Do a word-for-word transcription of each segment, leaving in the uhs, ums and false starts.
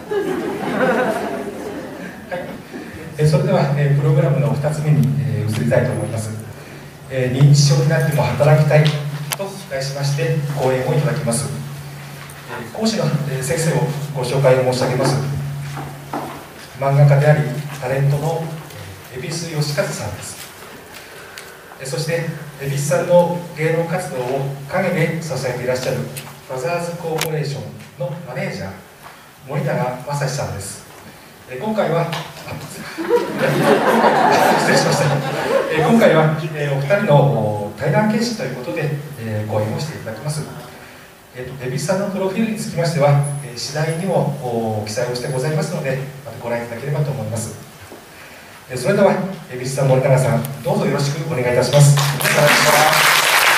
えそれでは、えプログラムのふたつめに、え移りたいと思います。え認知症になっても働きたいと題しまして講演をいただきます。え講師の、え先生をご紹介を申し上げます。漫画家でありタレントの蛭子能和さんです。えそして蛭子さんの芸能活動を陰で支えていらっしゃるファザーズコーポレーションのマネージャー森永正史さんです。え今回は失礼しました。え今回は、えお二人の対談形式ということで、え講演をしていただきます。えー、と蛭子さんのプロフィールにつきましては、え次第にも記載をしてございますので、またご覧いただければと思います。えそれでは蛭子さん、森永さん、どうぞよろしくお願いいたします。お願いします。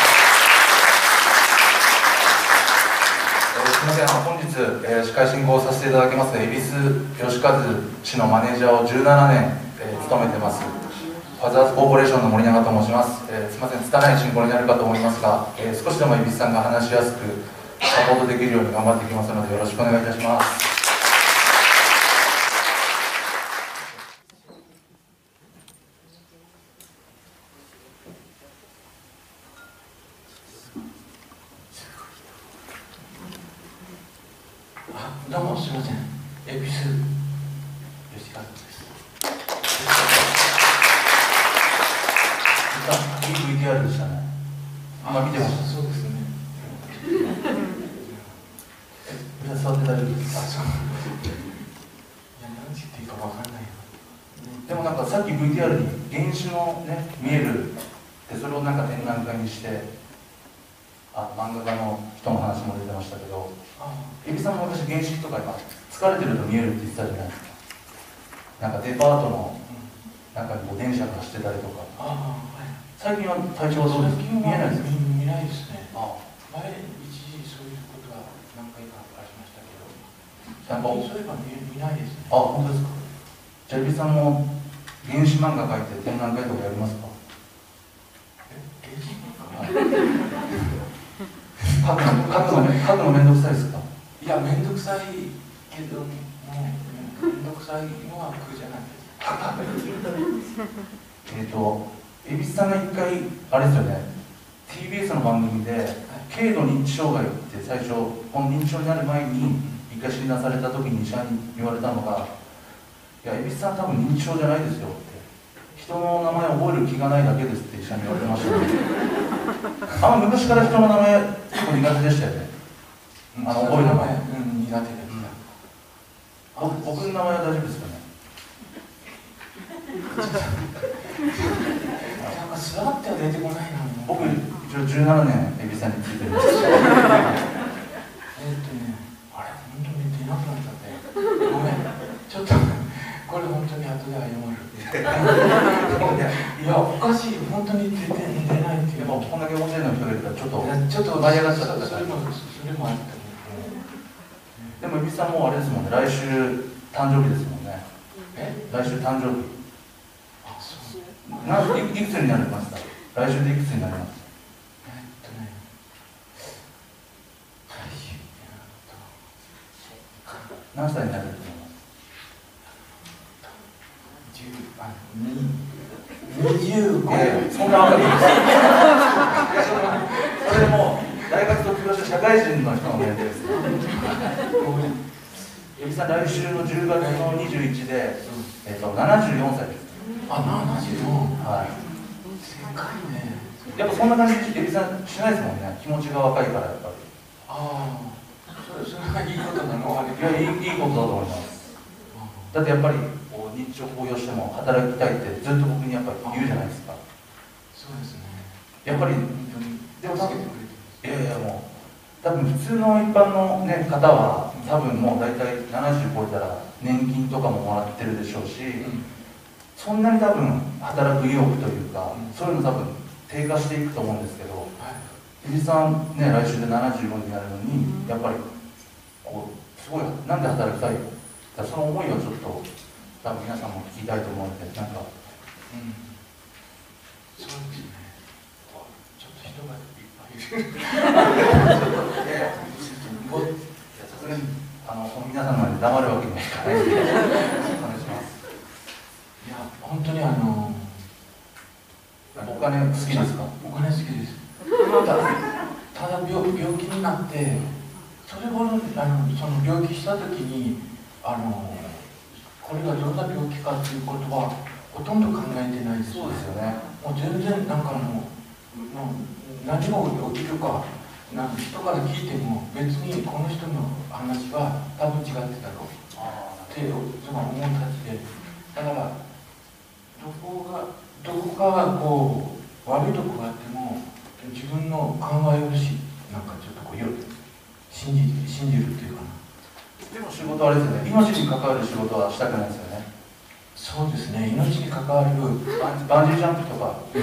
すみません、本日、えー、司会進行させていただきます蛭子能和氏のマネージャーをじゅうななねん、えー、務めてます、ファザーズコーポレーションの森永と申します。えー、すみません、拙い進行になるかと思いますが、えー、少しでも蛭子さんが話しやすくサポートできるように頑張っていきますので、よろしくお願いいたします。 どうもすみません、蛭子能和です。 いい ブイティーアール でしたね。今見てました。 そうですね。 え、皆さん座って大丈夫ですか？ あ、そう。いや、何て言っていいかわかんないよ。 でもなんかさっき ブイティーアール に原種のね見えるで、それをなんか展覧会にして、あ、漫画家の人の話も出てましたけど、蛭子さんも私原式とか今疲れてると見えるって言ってたじゃないですか。なんかデパートの中にこう電車が走ってたりとか。 ああ、はい。 最近は体調はどうですか？見えないですか？ 見えないですね。 ああ、 前一時そういうことが何回かありましたけど、 やっぱそういえば 見, 見ないですね。 あ、本当ですか？じゃあ蛭子さんも原始漫画描いて展覧会とかやりますか？ え、原始漫画？ 書くの書くの書くのめんどくさいですか？ いや、めんどくさいけどもうめんどくさいのは苦じゃないです。 えっと蛭子さんが一回あれですよね、 ティービーエス の番組で軽度認知障害って最初この認知症になる前に一回診断された時に医者に言われたのが、いや蛭子さん多分認知症じゃないですよって、人の名前を覚える気がないだけですって医者に言われてましたね。あんま昔から人の名前結構苦手でしたよね。あの覚えるのが、 うん、苦手だった。 僕僕の名前は大丈夫ですかね？ なんか座っては出てこないな。 僕一応じゅうななねん蛭子さんについてるんですけど。えっとね、あれ本当に出なくなっちゃって。ごめん、ちょっとこれ本当に後で謝る。いや、おかしい、本当に出て出ないっていう。 でもこんだけ大勢の人がいるからちょっとちょっと舞い上がっちゃった。 それもそれもあった。 でも蛭子さんもあれですもんね、来週誕生日ですもんね。 え？ 来週誕生日。 あ、そう。 なんいくつになりました？来週でいくつになります？ えっとね、来週何歳になると思います？ 十、あ、二、二十五。 えー、そんな若いです。それも大学卒業した社会人の人の年齢です。 ごめん。 蛭子さん、来週のじゅうがつのにじゅういちで、えっとななじゅうよんさいです。 あ、ななじゅうよん。 はい。 でかいね。 やっぱそんな感じ蛭子さんしないですもんね。気持ちが若いからやっぱり。 ああ、それそれはいいことなの？あれ。 いや、いいいいことだと思います。だってやっぱりこう認知症を公表しても働きたいってずっと僕にやっぱり言うじゃないですか。 そうですね。 やっぱりでも助けてくれて。 いやいや、もう多分普通の一般の、ね、方は多分もう大体ななじゅう超えたら年金とかももらってるでしょうし、うん、そんなに多分働く意欲というか、うん、そういうの多分低下していくと思うんですけど、蛭子さんね、来週でななじゅうごになるのに、うん、やっぱりこうすごいなんで働きたいか、その思いをちょっと多分皆さんも聞きたいと思うので、なんか、 うん、そうですね。ちょっと人がいっぱいいる。 さすがにあのこの皆さんの前で黙るわけにはいかないのでお願いします。 いや本当にあのお金好きですか？ お金好きです。ただただ 病, 病気になってそれほどあのその病気した時にあのこれがどんな病気かっていうことはほとんど考えてないです。 そうですよね。 もう全然なんかもう、もう何も起きるかなんか人から聞いても別にこの人の話は多分違ってたろうってその思いたちで、だからどこがどこかこう悪いとこがあっても自分の考えをしなんかちょっとこうよ信じ信じるっていうかな。 でも仕事はあれですよね、命に関わる仕事はしたくないですよね。 そうですね、命に関わるバンジージャンプとか最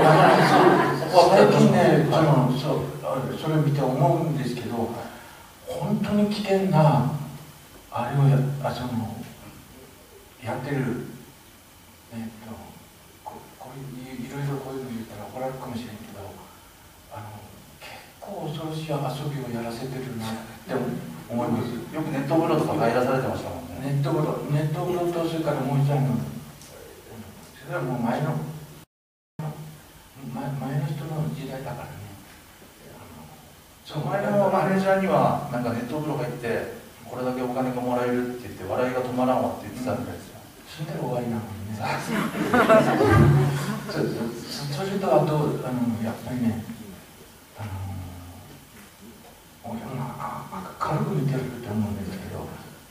近ね、そのそうそれを見て思うんですけど、本当に危険なあれをやあそのやってる、えっとここういういろいろこういうの言ったら怒られるかもしれんけど、あの結構恐ろしい遊びをやらせてるなって思います。 よくネット風呂とか入らされてましたもんね。 ネット風呂、ネット風呂とそれからもう一つの、それはもう前の前前の人の時代だからね。 その前のマネージャーにはなんかネット風呂入ってこれだけお金がもらえるって言って笑いが止まらんわって言ってたみたいですよ。 死んだら終わりなのにね。そ, そ, それとあとあのやっぱりね、あのあ軽く見てると思うんですけど、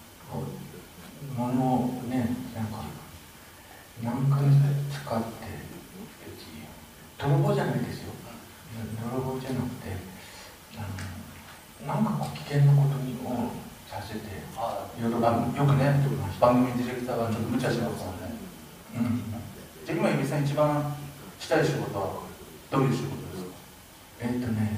物をねなんか何かに使って泥棒じゃないですよ。泥棒じゃなくてあのなんかこう危険なことにをさせて、 あよくね番組ディレクターがちょっと無茶しますもんね。うん、じゃあ今、ゆみさん一番したい仕事はどういう仕事ですか？ えっとね、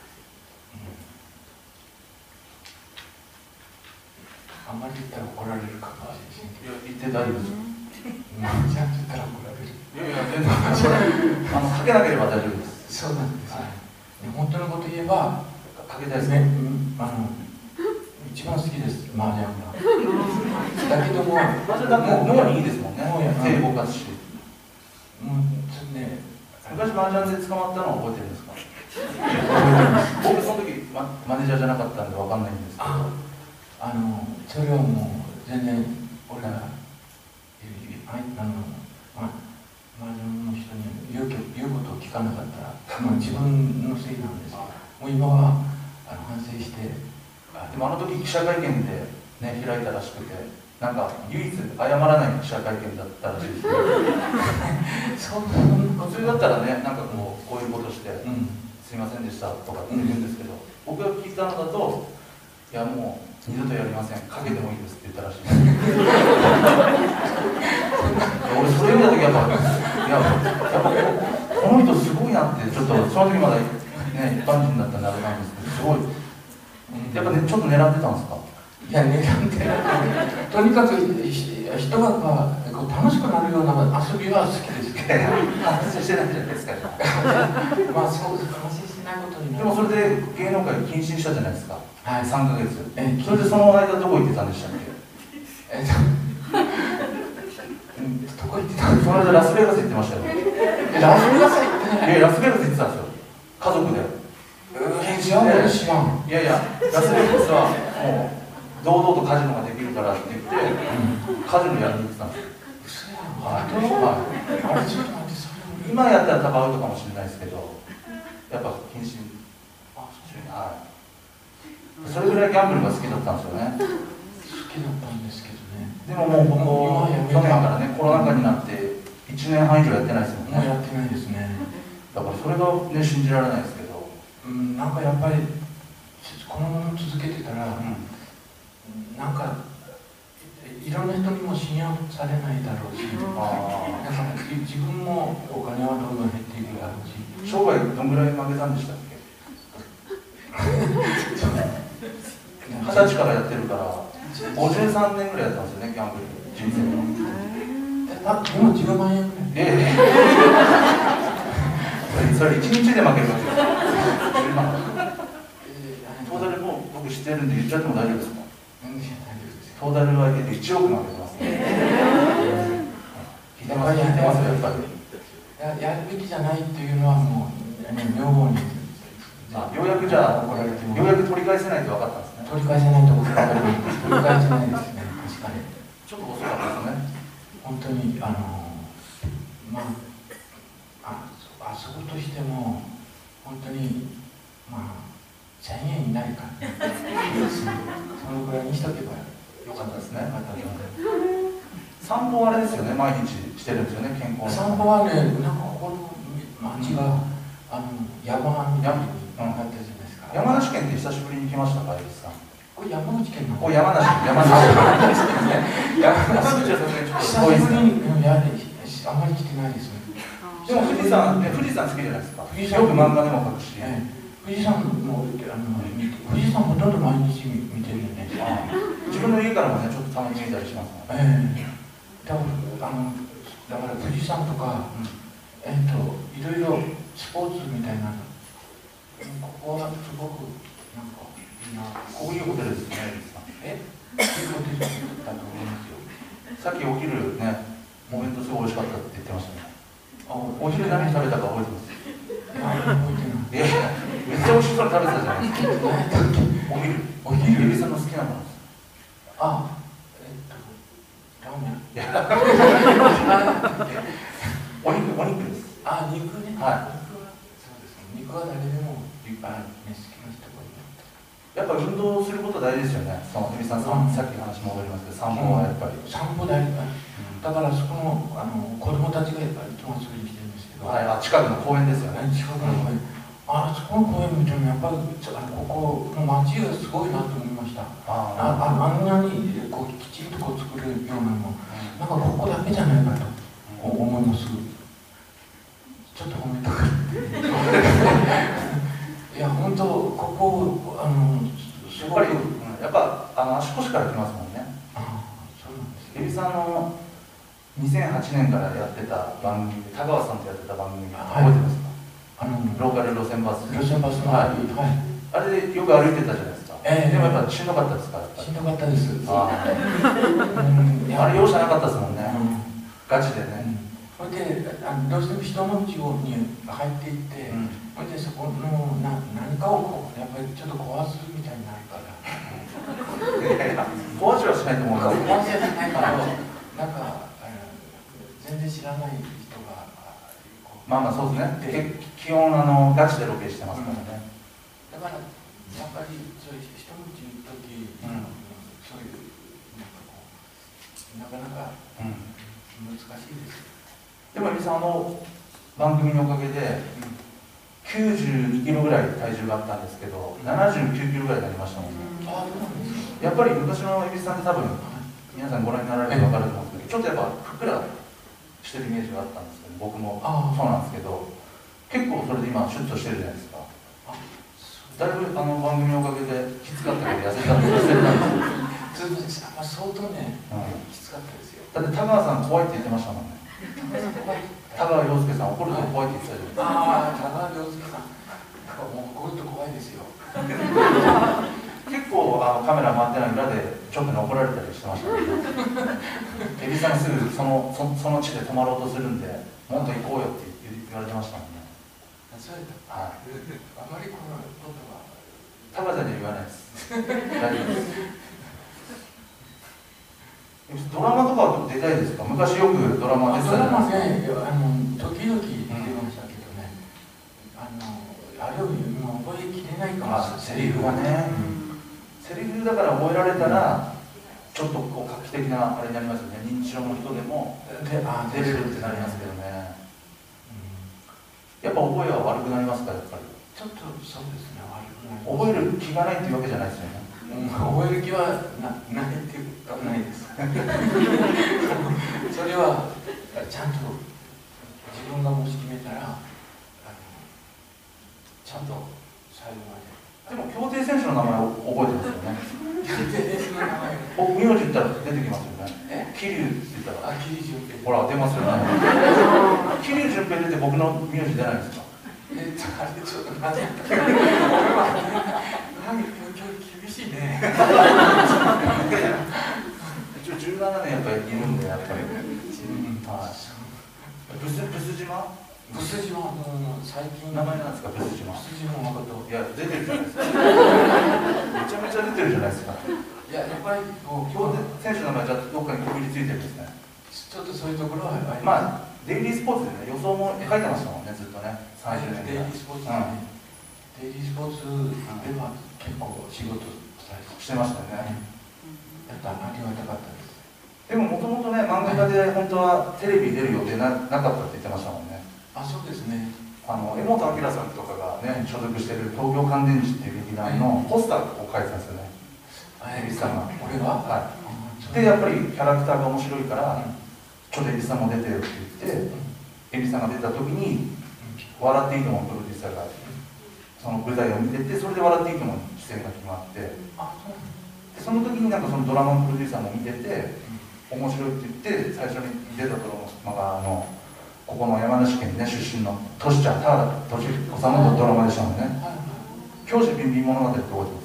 うん、あんまり言ったら怒られるかもしれないけど、 言って大丈夫です。 なんちゃって言ったら怒られる。 いやいや、全然あのかけなければ大丈夫です。 そうなんですね。本当のこと言えば、 かけたいですね、あの一番好きです、麻雀が。だけども、 麻雀だって脳にいいですもんね。手動かすし。 もうちょっとね、 昔麻雀で捕まったのは覚えてるんですか？僕その時マ、マネージャーじゃなかったんでわかんないんですけど、 あ、あのそれはもう全然俺があのま麻雀の人に言う言うことを聞かなかったら、まあ、自分のせいなんですけど、もう今はあの反省して。 でもあの時記者会見で、ね、開いたらしくて、なんか唯一謝らない記者会見だったらしいです。そう普通だったらね、なんかこう、こういうことして、うん、すいませんでしたとかって言うんですけど、うん、僕が聞いたのだと、いやもう二度とやりません、かけてもいいですって言ったらしいです。俺それ見た時やっぱ、いや、やっぱこの人すごいなって、ちょっとその時まだ、ね、一般人だったんであれなんですけど、すごい。やっぱね、ちょっと狙ってたんですか？ いや、狙ってない。とにかく人がこう楽しくなるような遊びは好きですけど、 反省してないじゃないですか。 まあそうです、反省してないことになる。 でもそれで芸能界謹慎したじゃないですか。 はい、 さんかげつ。え、それでその間どこ行ってたんでしたっけ？ えっと、どこ行ってたんですか？ その間ラスベガス行ってましたよ。 ラスベガス行ってない。 え、ラスベガス行ってたんですよ。家族で。 知らん、知らん。 いやいや、ラスベガスはもう堂々とカジノができるからって言って、うん、カジノやりに行ってたんですよ。はい、はい、あれちょっと待って、それ今やったら多分アウトかもしれないですけど、やっぱ謹慎。あ、そうですね。はい。それぐらいギャンブルが好きだったんですよね。 好きだったんですけどね。 でももうここ去年からね、コロナ禍になっていちねんはん以上やってないですもんね。 もうやってないですね。 だからそれがね、信じられないですけど、 うん、なんかやっぱりこのまま続けてたら、うん、なんかいろんな人にも信用されないだろうし、あだから自分もお金はどんどん減っていくだろうし。 生涯どんぐらい負けたんでしたっけ？二十歳からやってるからごじゅうさんねんぐらいやったんですよね、ギャンブル人生の。 あ、でもじゅうまんえんぐらい。ええそれいちにちで負けるわけですよ。トータルもう僕知ってるんで言っちゃっても大丈夫ですか？ 全然大丈夫ですよ。 トータルは入れていちおく負けてますね。聞いてます、聞いてますよ、やっぱり。 や, やるべきじゃないっていうのはもう、ね、女房にあようやくじゃあ怒られてもようやく取り返せないと分かったんですね。 取り返せないと怒られて取り返せないですね。確かにちょっと遅かったですね。 本当にあのまああそことしても本当にまあせんえん以内かそのくらいにしとけばよかったですね。 散歩はあれですよね、毎日してるんですよね、健康散歩はね、なんかここの町が、うん、あの山みたいになったじゃないですか。 山梨県って久しぶりに来ましたか、江口さん。 これ山口県の。 お山梨県、山梨県。山梨県はさすがにちょっと遠いですね。 やあんまり来てないですね。 でも富士山、ね、富士山好きじゃないですか。富士山よく漫画でも描くし。 ええ、富士山もあの富士山ほとんど毎日見てるよね。 自分の家からもね、ちょっとたまに見たりしますもんね。ええだからあのだから富士山とか、うん、えっといろいろスポーツみたいなここはすごくなんかいいな。 こういうホテルですね。 えいいホテルだと思いますよ。 さっきお昼ね、お弁当すごい美味しかったって言ってましたね。あお昼何食べたか覚えてます？ いや覚えてない。 いやめっちゃ美味しそうに食べてたじゃないですか。お昼お昼ゆりさんの好きなものです。 あラーメンお肉、お肉です。 あ、肉ね。 はい。 肉は、そうですね。肉は誰でも立派な好きな人がいる。 やっぱ運動すること大事ですよね。その、エビさん、さっきの話戻りますけど、散歩はやっぱり。 散歩大事だ。だからそこの、あの、子供たちがいつも遊びに来てるんですけど。 はい、あ、近くの公園ですよね。 近くの公園。あそこの公園見てもやっぱりここの街がすごいなと思いました。あああんなにこうきちんとこう作れるようなの、なんかここだけじゃないかと思います。ちょっと褒めたかった。いや本当ここあのすごいやっぱあの足腰から来ますもんね。 あそうなんです。 エビさんのにせんはちねんからやってた番組で田川さんとやってた番組覚えてますか？あのローカル路線バス路線バスの、はい、 あれでよく歩いてたじゃないですか。えー、でもやっぱしんどかったですか？ しんどかったです。あ, うん、あれ容赦なかったですもんね、うん、ガチでね。 それであのどうしても人の道に入っていって、それ、うん、でそこのな何かをこうやっぱりちょっと壊すみたいになるからいやいや壊しはしないと思う壊しはしないからなんか全然知らない人がまあまあそうですね。基本あのガチでロケしてますからね。 うん、だからやっぱりそういう人の道に行く時、うん、そういうなんかこうなかなか難しいです。 でもエビさんあの番組のおかげできゅうじゅうにキロぐらい体重があったんですけど、ななじゅうきゅうキロぐらいになりましたもんね。 ああそうなんですか。 やっぱり昔のエビさんって多分皆さんご覧になられて分かると思うんですけど、ちょっとやっぱふっくらしてるイメージがあったんですけど、僕もそうなんですけど、結構それで今シュッとしてるじゃないですか。だいぶあの番組のおかげできつかったけど痩せたんですよ。 相当ね、うん、きつかったですよ。 だって田川さん怖いって言ってましたもんね。田川陽介さん怒ると怖いって言ってたじゃないですか。 ああ、田川陽介さん。もう怒ると怖いですよ。 結構あのカメラ回ってない裏でちょっと怒られたりしてましたね。エビさんすぐその そ, その地で止まろうとするんで、もっと行こうよって言われてましたもんね。 そうやった。はい。あまりこのことは田川さんには言わないです。大丈夫です。ドラマとかは出たいですか？昔よくドラマ出てたじゃないですか。 ドラマね、あの時々出てましたけどね、うん、あのあれを今覚えきれないかもしれない。セリフがね、うん、セリフだから覚えられたら、うん、ちょっとこう画期的なあれになりますよね。認知症の人でもであ出れるってなりますけどね、うん、やっぱ覚えは悪くなりますか？やっぱりちょっとそうですね、悪くなります。 覚える気がないっていうわけじゃないですよね。 うん、覚える気は な, ないっていうかないです。それはちゃんと自分がもし決めたらあのちゃんと最後まで。でも競艇選手の名前を覚えてますよね。 競艇選手の名前僕名字言ったら出てきますよね。 え桐生って言ったらあ、桐生純平。 ほら出ますよね。桐生純平出て僕の名字出ないんですか？ えあれちょっと待って俺は何今日厳しいね。 っぱり。はい。ブスブス島？ ブス島の最近名前なんですか、ブス島。 ブス島のこと。 いや、出てるじゃないですか。めちゃめちゃ出てるじゃないですか。 いや、やっぱりこう今日選手の名前じゃどっかにくぐりついてるんですね。 ちょっとそういうところはあります。 まあデイリースポーツでね、予想も書いてましたもんね、ずっとね。さんじゅうねんデイリースポーツでね。デイリースポーツでは結構仕事してましたよね。 やったありがたかったです。 でももともとね、漫画家で本当はテレビ出る予定ななかったって言ってましたもんね。 あ、そうですね。 あの柄本明さんとかがね、所属している東京乾電池っていう劇団のポスターを書いてたんですよね。蛭子さんが。 俺ははい。で、やっぱりキャラクターが面白いから、ちょっと蛭子さんも出てよって言って、蛭子さんが出た時に、笑っていいともプロデューサーがその舞台を見てて、それで笑っていいとも出演が決まって、 あ、そうでその時になんかそのドラマのプロデューサーも見てて、面白いって言って、最初に出たドラマがあのここの山梨県ね出身のトシちゃん、田原俊彦さんのドラマでしたもんね。教師ビンビン物語って覚えてます？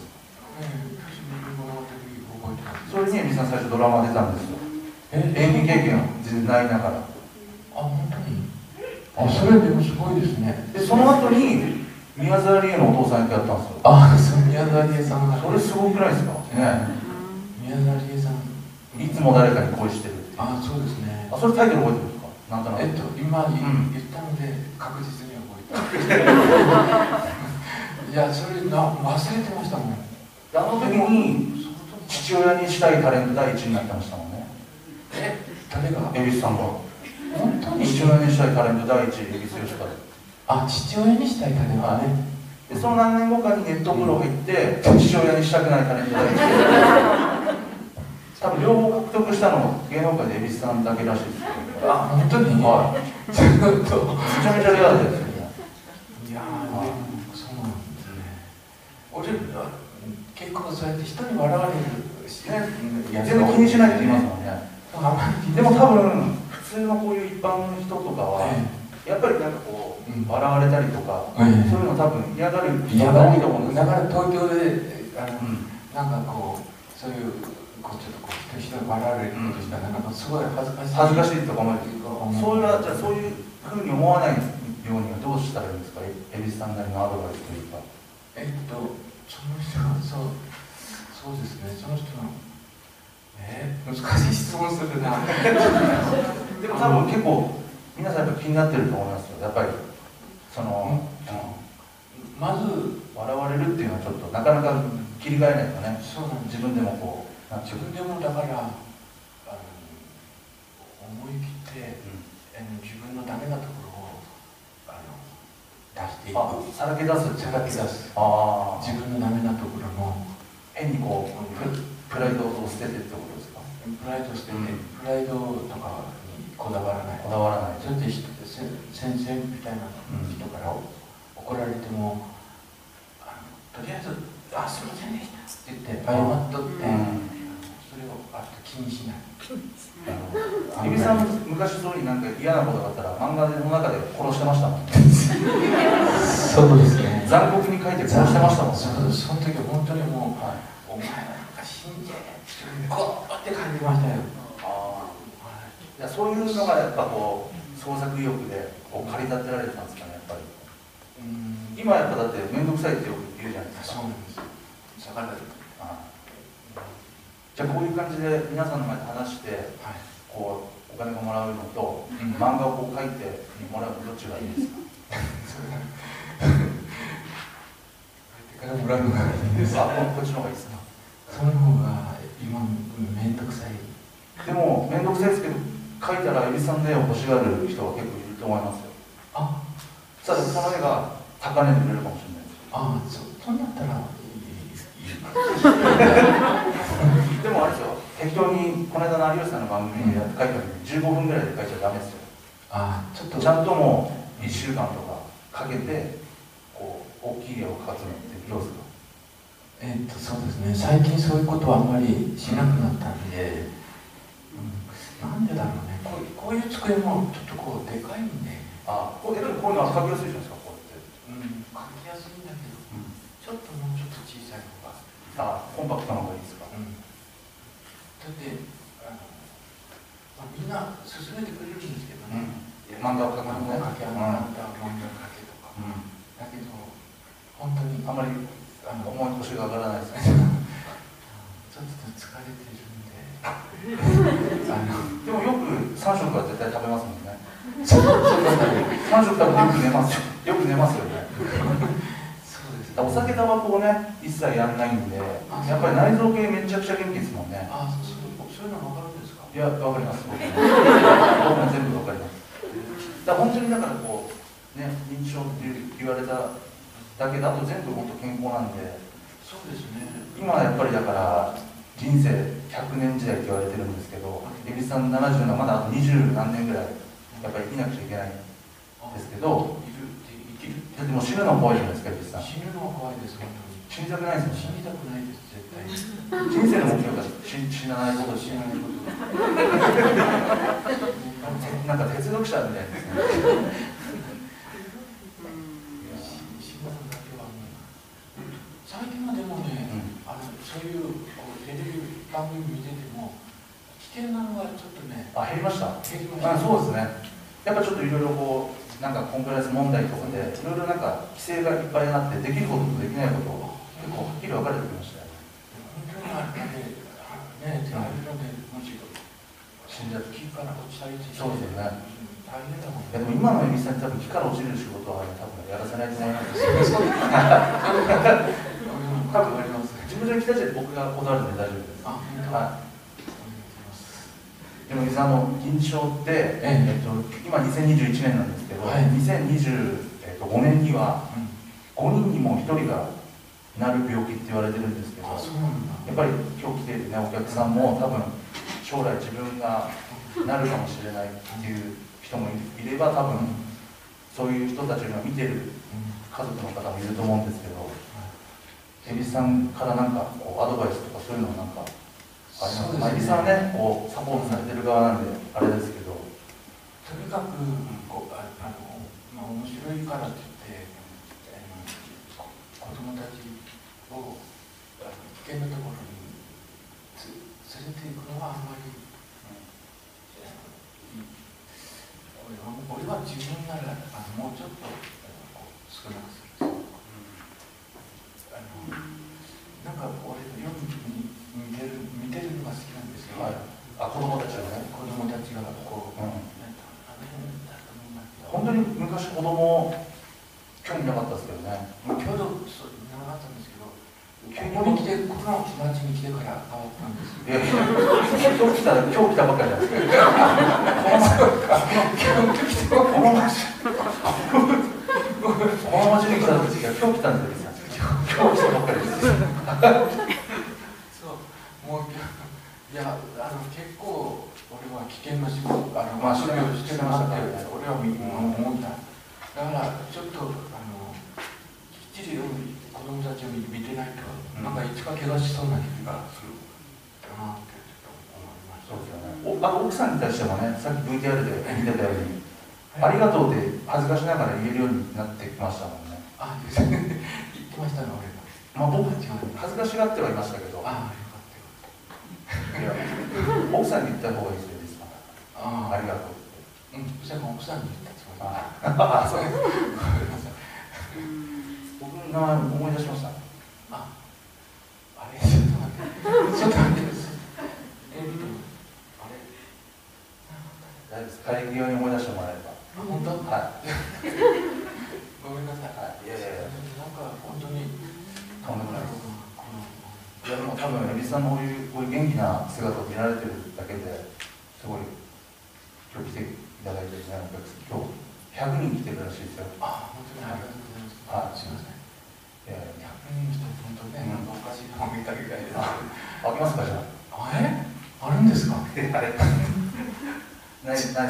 それに蛭子さん最初ドラマ出たんですよ。演技経験を全然ないながら。 あ、本当に。あ、それでもすごいですね。 で、その後に宮沢りえのお父さん役やったんですよ。 あ、そう、宮沢りえさんが。 それすごくないですか？ね。 宮沢りえさん。 いつも誰かに恋してる。 あ、そうですね。 あ、それタイトル覚えてるんですか？なんとなく。 えっと、今言ったので確実に覚えてる。いや、それな忘れてましたもん。 あの時に父親にしたいタレント第一になってましたもんね。 え、誰が？ 蛭子さんが。 本当に父親にしたいタレント第一、蛭子義和。 あ、父親にしたいタレントね。 で、その何年後かにネットプロ入って、父親にしたくないタレント第一。多分両方獲得したの芸能界で蛭子さんだけらしいです。 あ、本当に？ はい。 ちょっとめちゃめちゃレアですよね。 いやー、でもそうなんですね。俺結構そうやって人に笑われるしね、 全然気にしないって言いますもんね。でも多分普通のこういう一般の人とかは、やっぱりなんかこう笑われたりとか、そういうの多分嫌がる人が多いと思うんですよ。 だから東京であのなんかこうそういうこうちょっとこう人に笑われることしたらなんかすごい恥ずかしい恥ずかしいとか思う。そういうじゃあそういうふうに思わないようにはどうしたらいいんですか？蛭子さんなりのアドバイスというか。 えっとその人はそうそうですね、その人のえー、難しい質問するな。 でも多分結構皆さんやっぱ気になってると思いますよ。やっぱりその、うん、まず笑われるっていうのはちょっとなかなか切り替えないとね。そうなん自分でもこう自分でもだからあの思い切って、うん、自分のダメなところをあの出していく。 あ、さらけ出す。 さらけ出す。 あ、 自分のダメなところの変にこうプライドを捨ててってことですか？ プライドを捨てて、うん、プライドとかにこだわらない。 こだわらない。 それで先生みたいな人から怒られても、あのとりあえず「あ、すいませんでした」って言って謝っとって、うん、それをあと気にしない。 蛭子さん昔そういうなんか嫌なことがあったら漫画の中で殺してましたもんね。 そうですね。 残酷に書いて殺してましたもんね。 そ, その時本当にもう、はい、お前なんか死んじゃえってこうって感じましたよ。 あ、はい、いやそういうのがやっぱこう創作意欲でこう駆り立てられてたんですかね、やっぱり。うん、今やっぱだって面倒くさいってよく言うじゃないですか。そうなんですよ。下がられる。じゃあこういう感じで皆さんの前で話して、はい、こうお金がもらうのと、うん、漫画をこう書いてもらうのどっちがいいですか？ 書いてからもらうのがいいです。 あ、こっちの方がいいですか？ その方が今めんどくさい。 でもめんどくさいですけど書いたら蛭子さんの絵を欲しがる人は結構いると思いますよ。あ、ただその絵が高値で売れるかもしれないです。 ああ、そそうなったらいいですでもあれですよ、適当にこの間の有吉さんの番組で書いたのにじゅうごふんぐらいで書いちゃダメですよ。ああ、ちょっとちゃんともういっしゅうかんとかかけてこう大きい絵を描くのってどうですか？ えー、っとそうですね、最近そういうことはあんまりしなくなったんで、うん、なんでだろうね、こう、こういう机もちょっとこうでかいんで。 ああ、こういうのは描きやすいじゃないですか、こうやって。 うん、描きやすいんだけど、うん、ちょっともうちょっと小さい方が。 ああ、コンパクトな方がいいですか？うん、 だってあの、まあ、みんなれてるんであのでもよくさん食は絶対食べますもんね。 そうさん食食べてよく寝ますよく寝ますよね。 そうですね。 お酒タバコをね一切やんないんで、やっぱり内臓系めちゃくちゃ元気ですもんね。 あ、そうそういうの分かるんですか？ いや、わかります。僕も僕も全部わかります。だから本当にだからこうね、認知症って言われただけだと全部本当健康なんで。 そうですね。 今はやっぱりだから人生ひゃくねん時代って言われてるんですけど、蛭子さんななじゅうのまだあと二十何年ぐらいやっぱり生きなくちゃいけないんですけど、 いる生きるだってもう死ぬの怖いじゃないですか、蛭子さん。 死ぬのは怖いです本当に。 死にたくないです死もんね。 にたくないです絶対に。 人生の目標が死死なないことし死なないこと。 なんか哲学者みたいですね。 死ぬのだけはもう最近はでもね、あのそういうこうテレビ番組見てても危険なのはちょっとねあ、減りました。 減りました。 あ、そうですね。やっぱちょっといろいろこうなんかコンプライアンス問題とかでいろいろなんか規制がいっぱいになってできることとできないことを結構はっきり分かれてきましたよ。 本当にあれね、ね、あれでもし死んじゃって。 木から落ちたりしてそうですよね。 大変だもんね。 でも今の蛭子さんに多分木から落ちる仕事は多分やらせないと思います。 そうですね。多分あります。 事務所に来た時僕が断るんで大丈夫です。 あ、本当。 はい。でも蛭子さんの認知症って、 ええっと、今にせんにじゅういちねんなんですけど、 はい、 にせんにじゅうごねんにはごにんにもひとりがなる病気って言われてるんですけど、 あ、そうなんだ。 やっぱり今日来ている、ね、お客さんも多分将来自分がなるかもしれないっていう人もいれば、多分そういう人たちが見てる家族の方もいると思うんですけど、蛭子さんからなんかこうアドバイスとかそういうのなんかありますか？まあ、蛭子さんはねこうサポートされてる側なんであれですけど、 とにかくこうああの、まあ、面白いからって言って、あの子供たちをあの危険なところにつ連れていくのはあんまり、うん俺は俺は自分ならあのもうちょっとこう少なくする。あのなんか俺の読むに見てる見てるのが好きなんですよ。 はい、あ、子供たちがね、 子供たちがこう、うん、 本当に昔子供興味なかったですけどね。 今日どそうなかったんですけど、ここに来てこの町に来てから変わったんですよ。 いやいや、今日来た今日来たばっかりなんですけど、この町この町に来た時が今日来たんですよ。今日来たばっかりです。 そう、もういやあの結構俺は危険な仕事あのまあ仕事してましたけど、俺は思った。だからちょっとあのきっちり子供たちを見てないと、うん、なんかいつか怪我しそうな気がするかなってちょっと思いました。 そうですよね。おあの奥さんに対してもね、さっき ブイティーアール で見てたように、はい、ありがとうって恥ずかしながら言えるようになってきましたもんね。 あ、言ってましたね、俺が。 まあ僕恥ずかしがってはいましたけど。 あ、 いや奥さんに言った方がいいですよ、あありがとうって。 うん、それも奥さんに言ったつもり。 ああ、そうです。僕の名前思い出しました。 あ、あれ、ちょっと待って。ちょっと待って。え、見てもあれ大丈夫です。帰り際に思い出してもらえれば。 あ、本当？ はい。 ごめんなさい。 はい、いやいやいや。 なんか本当にとんでもないです。いやでも多分蛭子さんのこういうこういう元気な姿を見られてるだけですごい今日来ていただいてるね、お客さん今日ひゃくにん来てるらしいですよ。 あ、本当にありがとうございます。 はい、 すみません。 ひゃくにんの人本当ね、なんかおかしいのを見たみたいです。 あげますかじゃあ。え？あるんですか？ え、あれ。ないないです僕。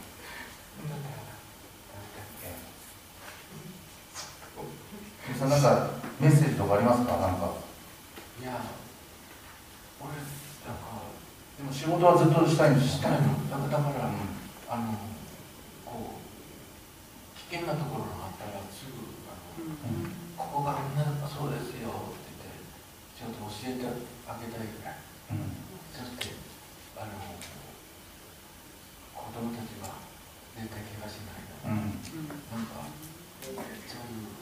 蛭子さんなんかメッセージとかありますか？なんか。 いや、俺なんかでも仕事はずっとしたいんですしたいの。だから、うん、あのこう危険なところがあったらすぐあの、うん、ここがあんなそうですよって言ってちょっと教えてあげたいぐらい。うん、そしてあの子供たちは絶対怪我しないの。うん、なんかそういう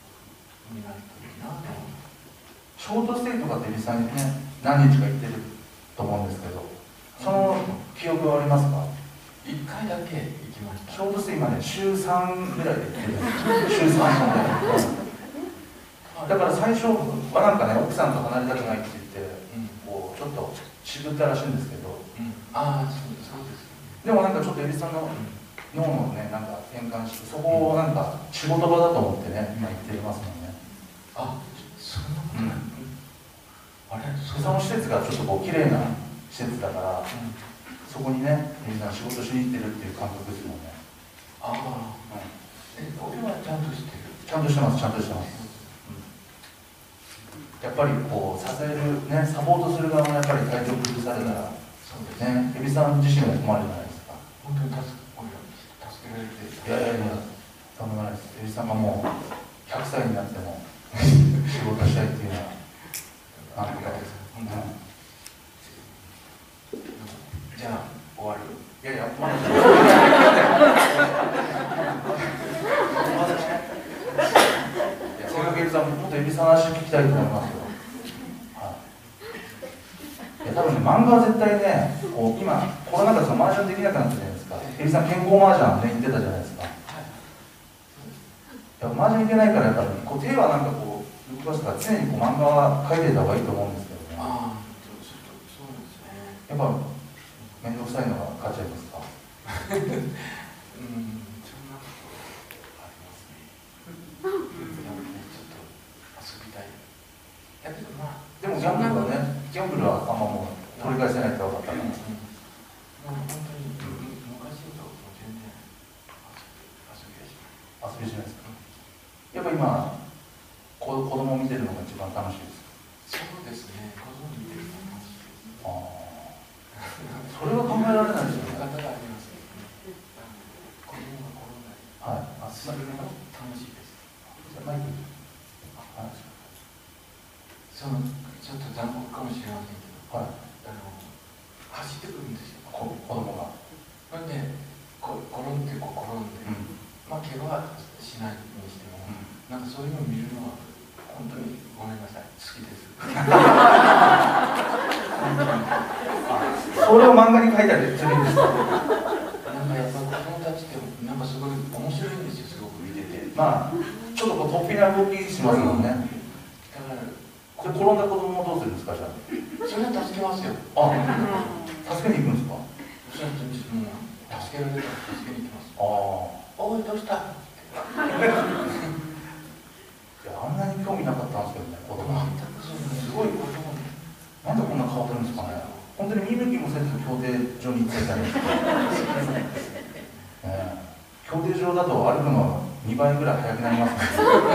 風になるといいなと思う。 ショートステイとかって蛭子さんにね何日か行ってると思うんですけど、その記憶はありますか？ いっかいだけ行きました。 ちょうど今ね、週さんぐらいで行ってるんです。週さんぐらい。だから最初はなんかね、奥さんと離れたくないって言って、うん、こうちょっと渋ったらしいんですけど、 うん、ああ、そうそうです、ね。 でもなんかちょっと蛭子さんの脳のね、なんか転換して、そこをなんか仕事場だと思ってね、今言ってますもんね。 あ、そんなことない。うん、あれ、 その施設がちょっとこう綺麗な施設だから、うん、そこにね、みんな仕事しに行ってるっていう感覚ですもんね。 ああ、うん、え、俺はちゃんとしてる。 ちゃんとしてます、ちゃんとしてます。やっぱりこう支える、ね、サポートする側もやっぱり体調崩されたら、ね、蛭子さん自身も困るじゃないですか。 本当に助けられて。 いやいやいや、とんでもないです。蛭子さんがもうひゃくさいになっても仕事したいっていうのは、なんとかです。うん、 じゃあ、終わる。 いやいや、まだ蛭子さん、もっと蛭子さんの話聞きたいと思いますよ。はい、いや多分ね、漫画は絶対ね、こう今、コロナ禍でその麻雀できなくなったじゃないですか。蛭子さん、健康麻雀ね、言ってたじゃないですか。やっぱ麻雀いけないから、やっぱりこう手はなんかこう、動かすから、常にこう漫画は描いてた方がいいと思うんですけどね。 ああ、そうですね。 やっぱ、面倒くさいのが勝っちゃいますか。 うん、そんなことありますね。だけどまあ、 でもギャンブルはね、ギャンブルはあんまもう取り返せないって分かったから、うんうん、 まあ本当に、うん、昔と全然遊びはしない。 遊びしないですか？やっぱ今子供を見てるのが一番楽しいですか？ そうですね、子供見てるのが楽しいです。 ああ、それは考えられないですよね。 方がありますけどね。子供が転んだり、はい、あ、それも楽しいです。 マイク、 あ、はい、そのちょっと残酷かもしれませんけど、はい、あの走ってくるんですよ、 子供が。 それでこ転んでこう転んで、うん、まあ怪我はしないにしても、うん、なんかそういうのを見るのは本当にごめんなさい、好きです。 それを漫画に書いたりするんですか？ なんかやっぱ子供たちってなんかすごい面白いんですよ、すごく見てて。 まあちょっとこう突飛な動きしますもんね。 だからこれ転んだ子供をどうするんですか？じゃあそれは助けますよ。 あ、助けに行くんですか？ それは助けられたら助けに行きます。 ああ、 おいどうした？いや、あんなに興味なかったんですけどね、子供。すごい子供。なんでこんな変わってるんですかね。本当に見向きもせず競艇場に行ってたんですけど、えー、競艇場だと歩くのはにばいぐらい速くなりますね。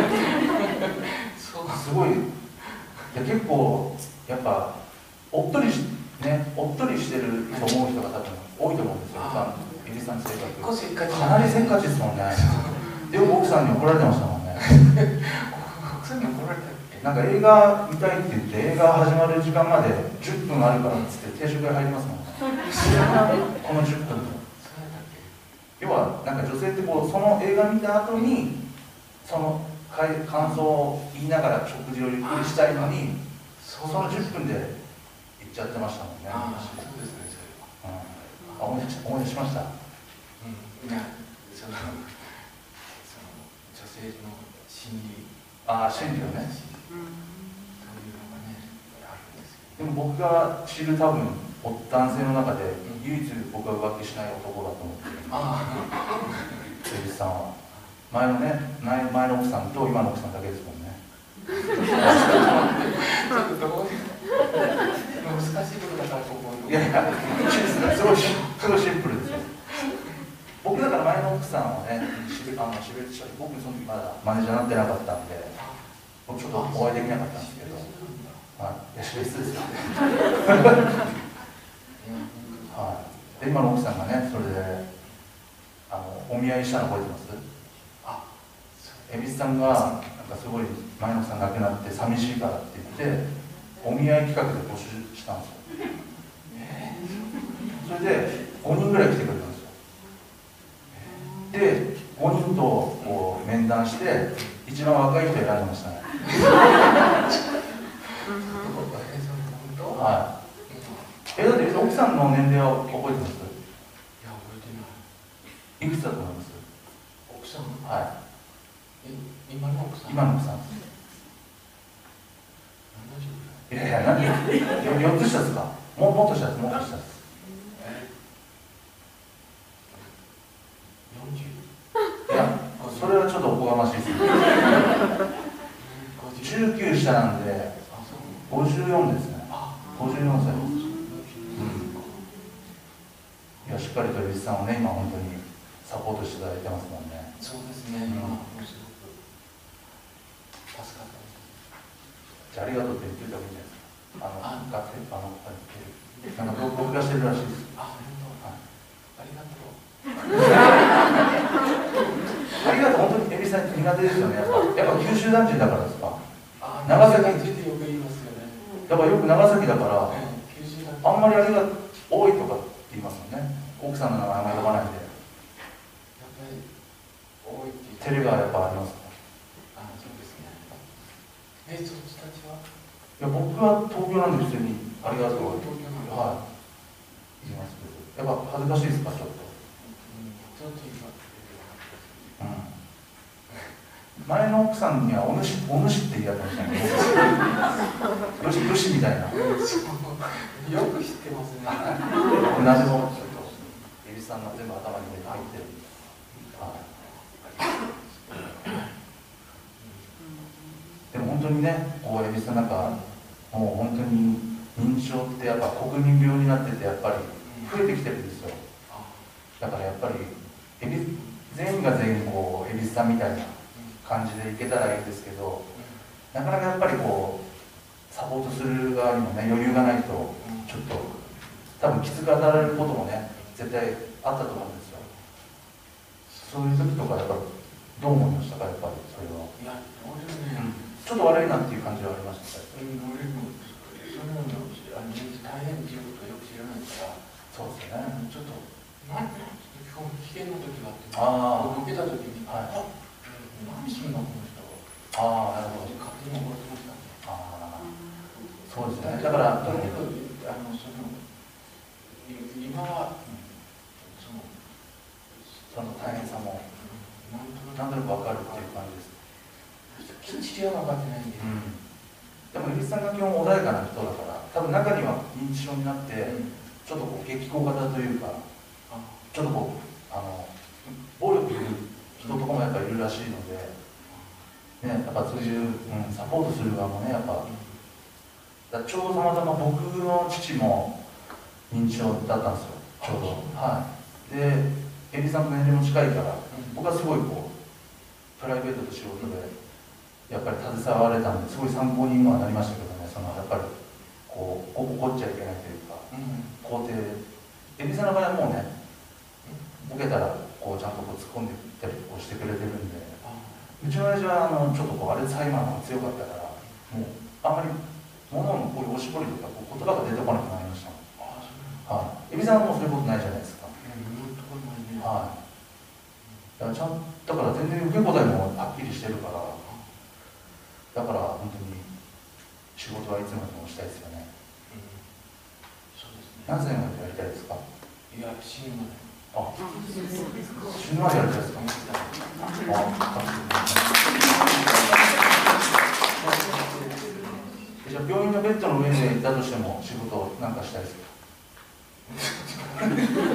すごい。いや、結構やっぱおっとりしね、おっとりしてると思う人が多分多いと思うんですよ。蛭子さんの性格。かなりせっかちですもんね。でも奥さんに怒られてましたもんね。 奥さんに怒られたっけ？ なんか映画見たいって言って映画始まる時間までじゅっぷんあるからっつって定食が入りますもんね。このじゅっぷん。要はなんか女性ってこうその映画見た後にその感想を言いながら食事をゆっくりしたいのに、そのじゅっぷんで行っちゃってましたもんね。 ああ、そうですね、それは。 うん、あ、思い出し、思い出しました。うん、 いや、その、その女性の心理、 ああ、心理をね。 そういうのがね、あるんですけど。でも僕が知る多分男性の中で唯一僕は浮気しない男だと思ってる。ああ、蛭子さんは。前のね、前前の奥さんと今の奥さんだけですもんね。 ちょっとどう難しいことだからここ。 いやいや、すごいすごいシンプルですよ。僕だから前の奥さんはね、しびあのしびれてしまって、僕その時まだマネージャーになってなかったんで、僕ちょっとお会いできなかったんですけど、はい、いや、しびれですよ。はい。で今の奥さんがね、それであのお見合いしたの覚えてます？蛭子さんがなんかすごい前の奥さん亡くなって寂しいからって言ってお見合い企画で募集したんですよ。それでごにんぐらい来てくれたんですよ。でごにんとこう面談して一番若い人選びましたね。はい。 さんの年齢は覚えてます？ いや、覚えてない。 いくつだと思います？ 奥さん？ はい。 え、今の奥さん？ 今の奥さん。 ななじゅうぐいやいや、何よっつ下ですか？もうもっと下です、もっと下です。 えよんじゅう？ いや、それはちょっとおこがましいです。じゅうきゅう下なんで、ごじゅうよんですね。ごじゅうよんさいです。うん、いや、しっかりと蛭子さんをね、今本当にサポートしていただいてますもんね。 そうですね、今、もうすごく助かったです。 じゃあ、ありがとうって言っておいた方がいいんじゃないですか。あの、 あ学生、あの、なんか僕がしてるらしいです。 あ、本当、はい、ありがとう。 ありがとう、本当に蛭子さん苦手ですよね。やっぱ、やっぱ九州男児だからですか。 あ、 長崎についてよく言いますよね。 だからよく長崎だから、 ええ、九州男児あんまりありが多いとかって言いますよね。奥さんの名前あんまり呼ばないんで。 やっぱり多いっていう。 照れがやっぱありますか？ あ、そうですね。え、そっちたちは？ いや、僕は東京なんで普通にありがとう。 東京なんで。 はい。言いますけど。やっぱ恥ずかしいですか、ちょっと。 うん、ちょっと今。 うん。前の奥さんにはお主、お主って言いやってましたね。よし、よしみたいな。 よく知ってますね。 何でもちょっと蛭子さんが全部頭に入ってる。でも本当にね、こう蛭子さんなんかもう本当に認知症ってやっぱ国民病になっててやっぱり増えてきてるんですよ。だからやっぱり全員が全員こう蛭子さんみたいな感じでいけたらいいんですけど、なかなかやっぱりこうサポートする側にもね余裕がないとちょっと多分きつく当たられることもね絶対あったと思うんですよ。そういう時とかやっぱどう思いましたか？やっぱりそれは。 いや、俺もね、 ちょっと悪いなっていう感じはありましたか？ うん、俺もそれなのあの大変っていうことをよく知らないから、 そうですね。 ちょっと何危険な時があって、 ああ、 受けた時に、 はい、 あ、何すんのこの人。 ああ、なるほど。 勝手に思ってましたね。 ああ、そうですね。だからとにかくあのその今はそのその大変さもなんとなく分かるっていう感じです。 きっちりは分かってないんで、 うん、でも蛭子さんが基本穏やかな人だから多分中には認知症になって、うん、ちょっとこう激高型というかちょっとこうあの暴力言う人とかもやっぱりいるらしいので、ね、やっぱそういう、うん、サポートする側もねやっぱ、だちょうどたまたま僕の父も認知症だったんですよ、ちょうど。はい、で蛭子さんと年齢も近いから、僕はすごいこうプライベートと仕事でやっぱり携われたんですごい参考に今はなりましたけどね、そのやっぱりこう怒っちゃいけないというか、うん、肯定蛭子さんの場合はもうねボケたらこうちゃんとこう突っ込んでいったりこうしてくれてるんで、うちの親父はあのちょっとこうアルツハイマーが強かったからもうあんまり物のこういうおしぼりとかこう言葉が出てこなくなりました。はい、蛭子さんはもうそういうことないじゃないですか。はい、だからちゃんだから全然受け答えもはっきりしてるから、だから本当に仕事はいつまでもしたいですよね。うん、そうですね。何歳までやりたいですか？ いや、死ぬまで。 あ、死ぬまでやりたいですか？あ、じゃあ病院のベッドの上でいたとしても仕事を何かしたいですか？病院の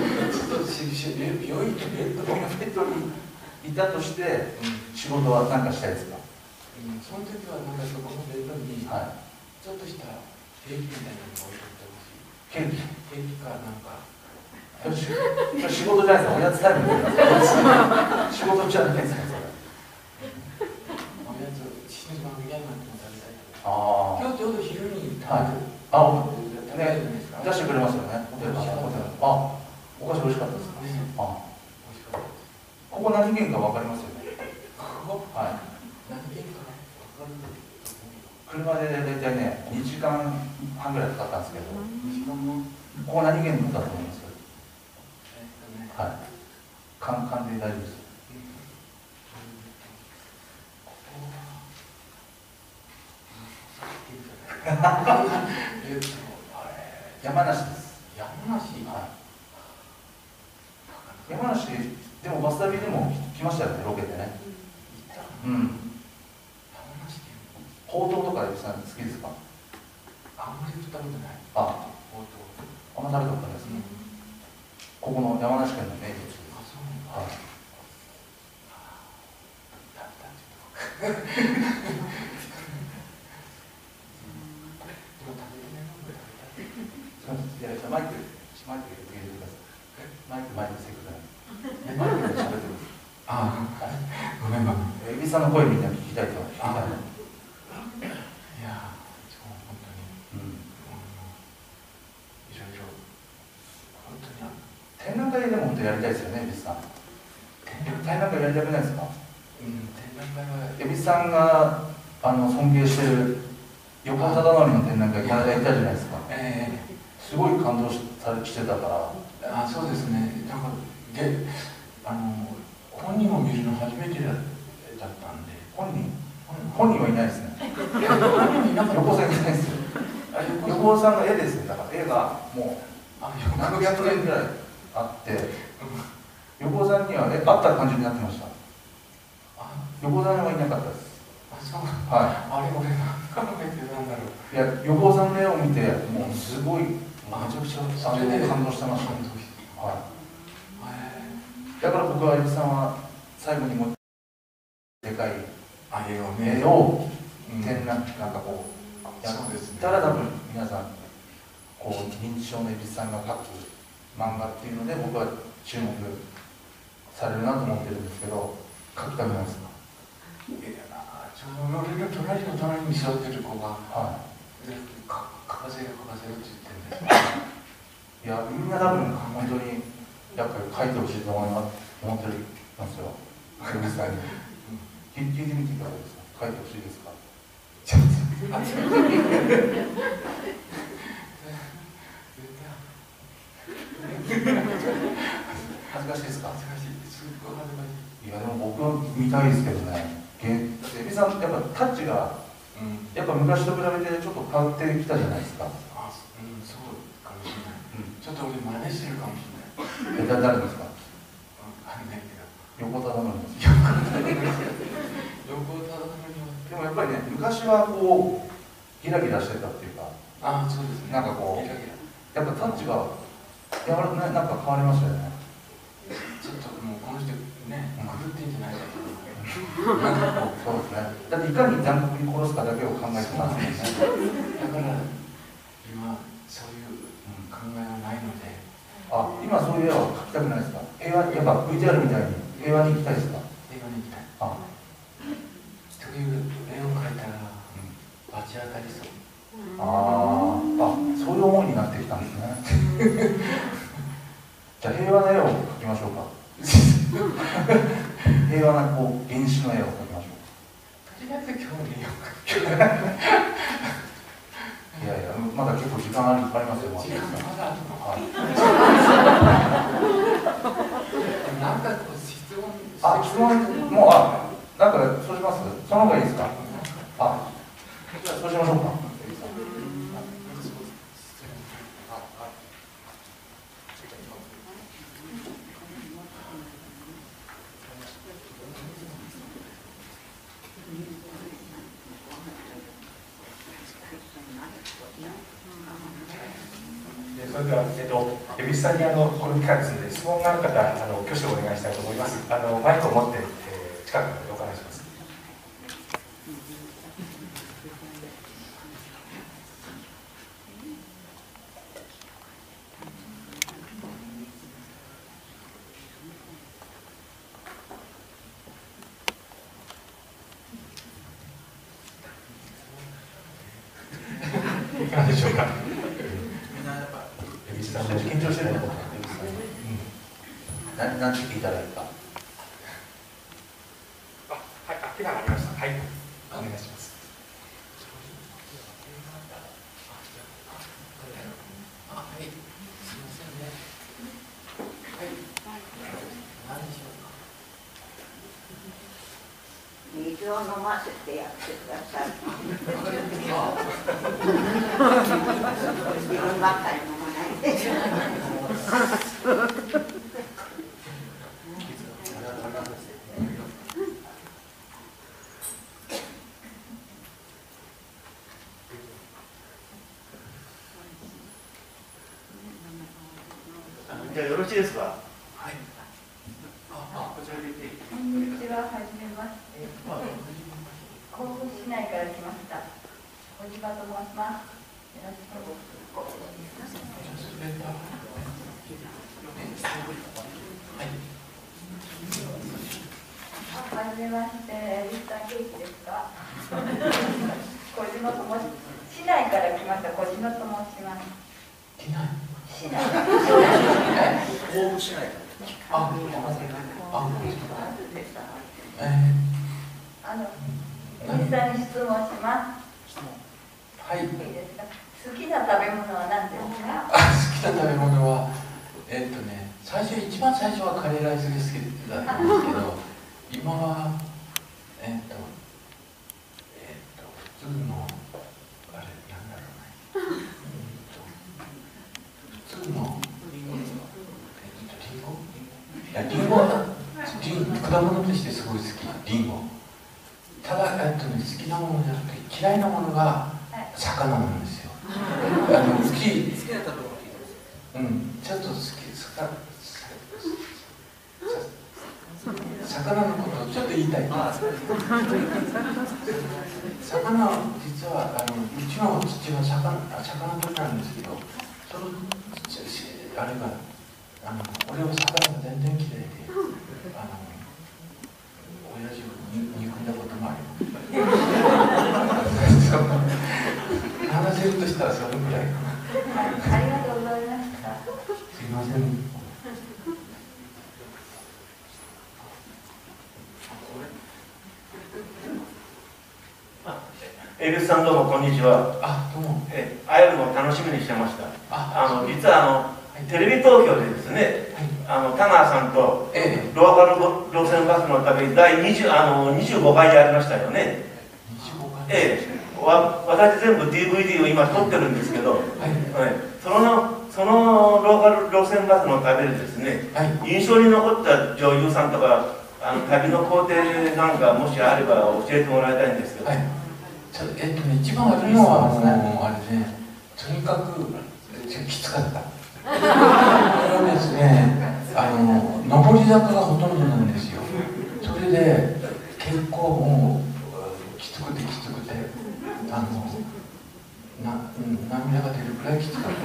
ベッドにいたとして仕事は何かしたいですか？ うん、その時はなんかそこのベッドにちょっとしたケーキみたいなのを置いておいてほしい。ケーキ？ケーキかなんか。仕事じゃないですか、おやつタイムで仕事じゃないですか、それ。おやつ、死ぬ間嫌になっても食べたい。ああ。今日ちょうど昼に食べる。はい。あ、ね、出してくれますよね。あ、お菓子美味しかったですか？ね。あ、美味しかったです。ここ何軒か分かりますよね。ここ？はい。何軒か分かる。車で大体ね、にじかんはんぐらいかかったんですけど、ここ何軒だと思います？はい。簡単で大丈夫です。山梨です。山梨、 はい、山梨でもバス旅でも来ましたよね、ロケでね。うん。ほうとうとかエビさん好きですか？ あんまり食ったことない。 あ、 ほうとう。 あんま食べたことないですね。ここの山梨県の名物です。 あ、そうなんだ。 はい。いや、じゃあマイク、マイク入れてください。マイク、マイクしてください。マイクで喋ってください。 ああ、ごめんごめん。 エビさんの声みんな聞きたいと。聞きたい。 いや、そう本当に、うん、いろいろ本当に展覧会でも本当やりたいですよね、エビさん。展覧会やりたくないですか？ うん、展覧会はエビさんがあの尊敬してる横尾忠則の展覧会やりたいじゃないですか。 ええー、すごい感動しされしてたから。 あ、そうですね。なんかで、あの本人を見るの初めてだったんで。 本人？本人はいないですね。横尾さんいないですよ。横尾さんの絵ですよ。だから絵がもう何百年ぐらいあって、横尾さんにはえあった感じになってました。横尾さんはいなかったです。 あ、そう。 はい。 あれ俺が考えてなんだろう。 いや、横尾さんの絵を見てもうすごいめちゃくちゃあれで感動してました。はい。だから僕はエビさんは最後にもうでかい絵を展覧なんかこうやったら多分皆さんこう認知症のエビさんが描く漫画っていうので僕は注目されるなと思ってるんですけど、描きたくないですか？ いや、ちょうど俺の隣の隣に座ってる子が、はい、か描かせる描かせるって言ってるんです。 いや、みんな多分本当にやっぱり描いてほしいと思います思ってますよ。エビさんに聞いてみていかがですか？描いてほしいですか？恥ずかしいですか？ 恥ずかしい。すっごい恥ずかしい。 いやでも僕は見たいですけどね。エビさんやっぱタッチが、うん、やっぱ昔と比べてちょっと変わってきたじゃないですか。 あ、うん、そうかもしれない。うん、ちょっと俺真似してるかもしれない。 え、誰ですか？ わかんないけど。 横田のです。 横田のでもやっぱりね、昔はこうギラギラしてたっていうか。 あ、そうですね。 なんかこうギラギラ。やっぱタッチがやわらかなんか変わりましたよね。 ちょっともうこの人ね、狂ってんじゃないかと。 そうですね。だっていかに残酷に殺すかだけを考えてますもんね。 だから今そういう考えはないので。 あ、今そういう絵は描きたくないですか？平和、やっぱ ブイティーアール みたいに平和に行きたいですか？ 平和に行きたい。 あ、 そういう絵を描いたら、うん、罰当たりそう。 ああ、そういう思いになってきたんですね。じゃあ平和な絵を描きましょうか。平和なこう原始の絵を描きましょう。 とりあえず今日の絵を描く。 いやいや、まだ結構時間ありますよ。 時間まだあるの。 はい。 なんかこう質問。 あ、質問もうあ、なんかそうします。その方がいいですか。あ、じゃあそうしましょうか。 それでは、えっと、エビスさんにあのこの機会ですので質問がある方あの挙手をお願いしたいと思います。あのマイクを持って、えー、近くまでお伺いします。いかがでしょうか。 緊張してるのかな。何何て聞いたらいいか。 あ、はい、あ、手が上がりました。はい、お願いします。 あ、はい、すみませんね。はい、何でしょうか。 水を飲ませてやってください。自分ばっかり飲まないで。 じゃあよろしいですか。はい。 あ、こちらで。 こんにちは、はじめまして。甲府市内から来ました。小島と申します。よろしくお願いします。はじめまして、リスタケーキですか。小島と申し、市内から来ました。小島と申します。 市内。 市内。 甲府市内。 あ、あ、えあの、森さんに質問します。 はい。 いいですか。好きな食べ物は何ですか。 あ、好きな食べ物は、えっとね、最初一番最初はカレーライスが好きだったんですけど、今はえっとえっと普通のあれなんだろうね、普通のリンゴ、いやリンゴは果物としてすごい好き、リンゴ。ただえっとね好きなものじゃなくて嫌いなものが魚なんですよ。あの好き好きな食べ物聞いてます。うん、ちょっと好き魚魚のことをちょっと言いたい。魚は実はあのうちの父は魚魚取りなんですけど、そのあれがあの俺は魚が全然嫌いで、あの親父を憎んだこともあります。話せるとしたらそれぐらいかな。 ありがとうございました。 すいません。 エルスさん、どうもこんにちは。 あ、どうも。 え、会えるのを楽しみにしてました。 あ、 あの実はあの、はい、テレビ東京でですね、はい、あの田川さんと、ええ、ローカル路線バスの旅第にじゅうあのにじゅうごかいやりましたよね。 にじゅうごかい。 ええ、わ私全部 ディーブイディー を今撮ってるんですけど、はいはい、そのそのローカル路線バスの旅でですね、はい、印象に残った女優さんとかあの旅の工程なんかもしあれば教えてもらいたいんですけど。はい、 えっとね、一番悪いのはもうあれね、とにかくきつかった。これはですね、あの上り坂がほとんどなんですよ。それで結構もうきつくてきつくて、あのな涙が出るくらいきつかった。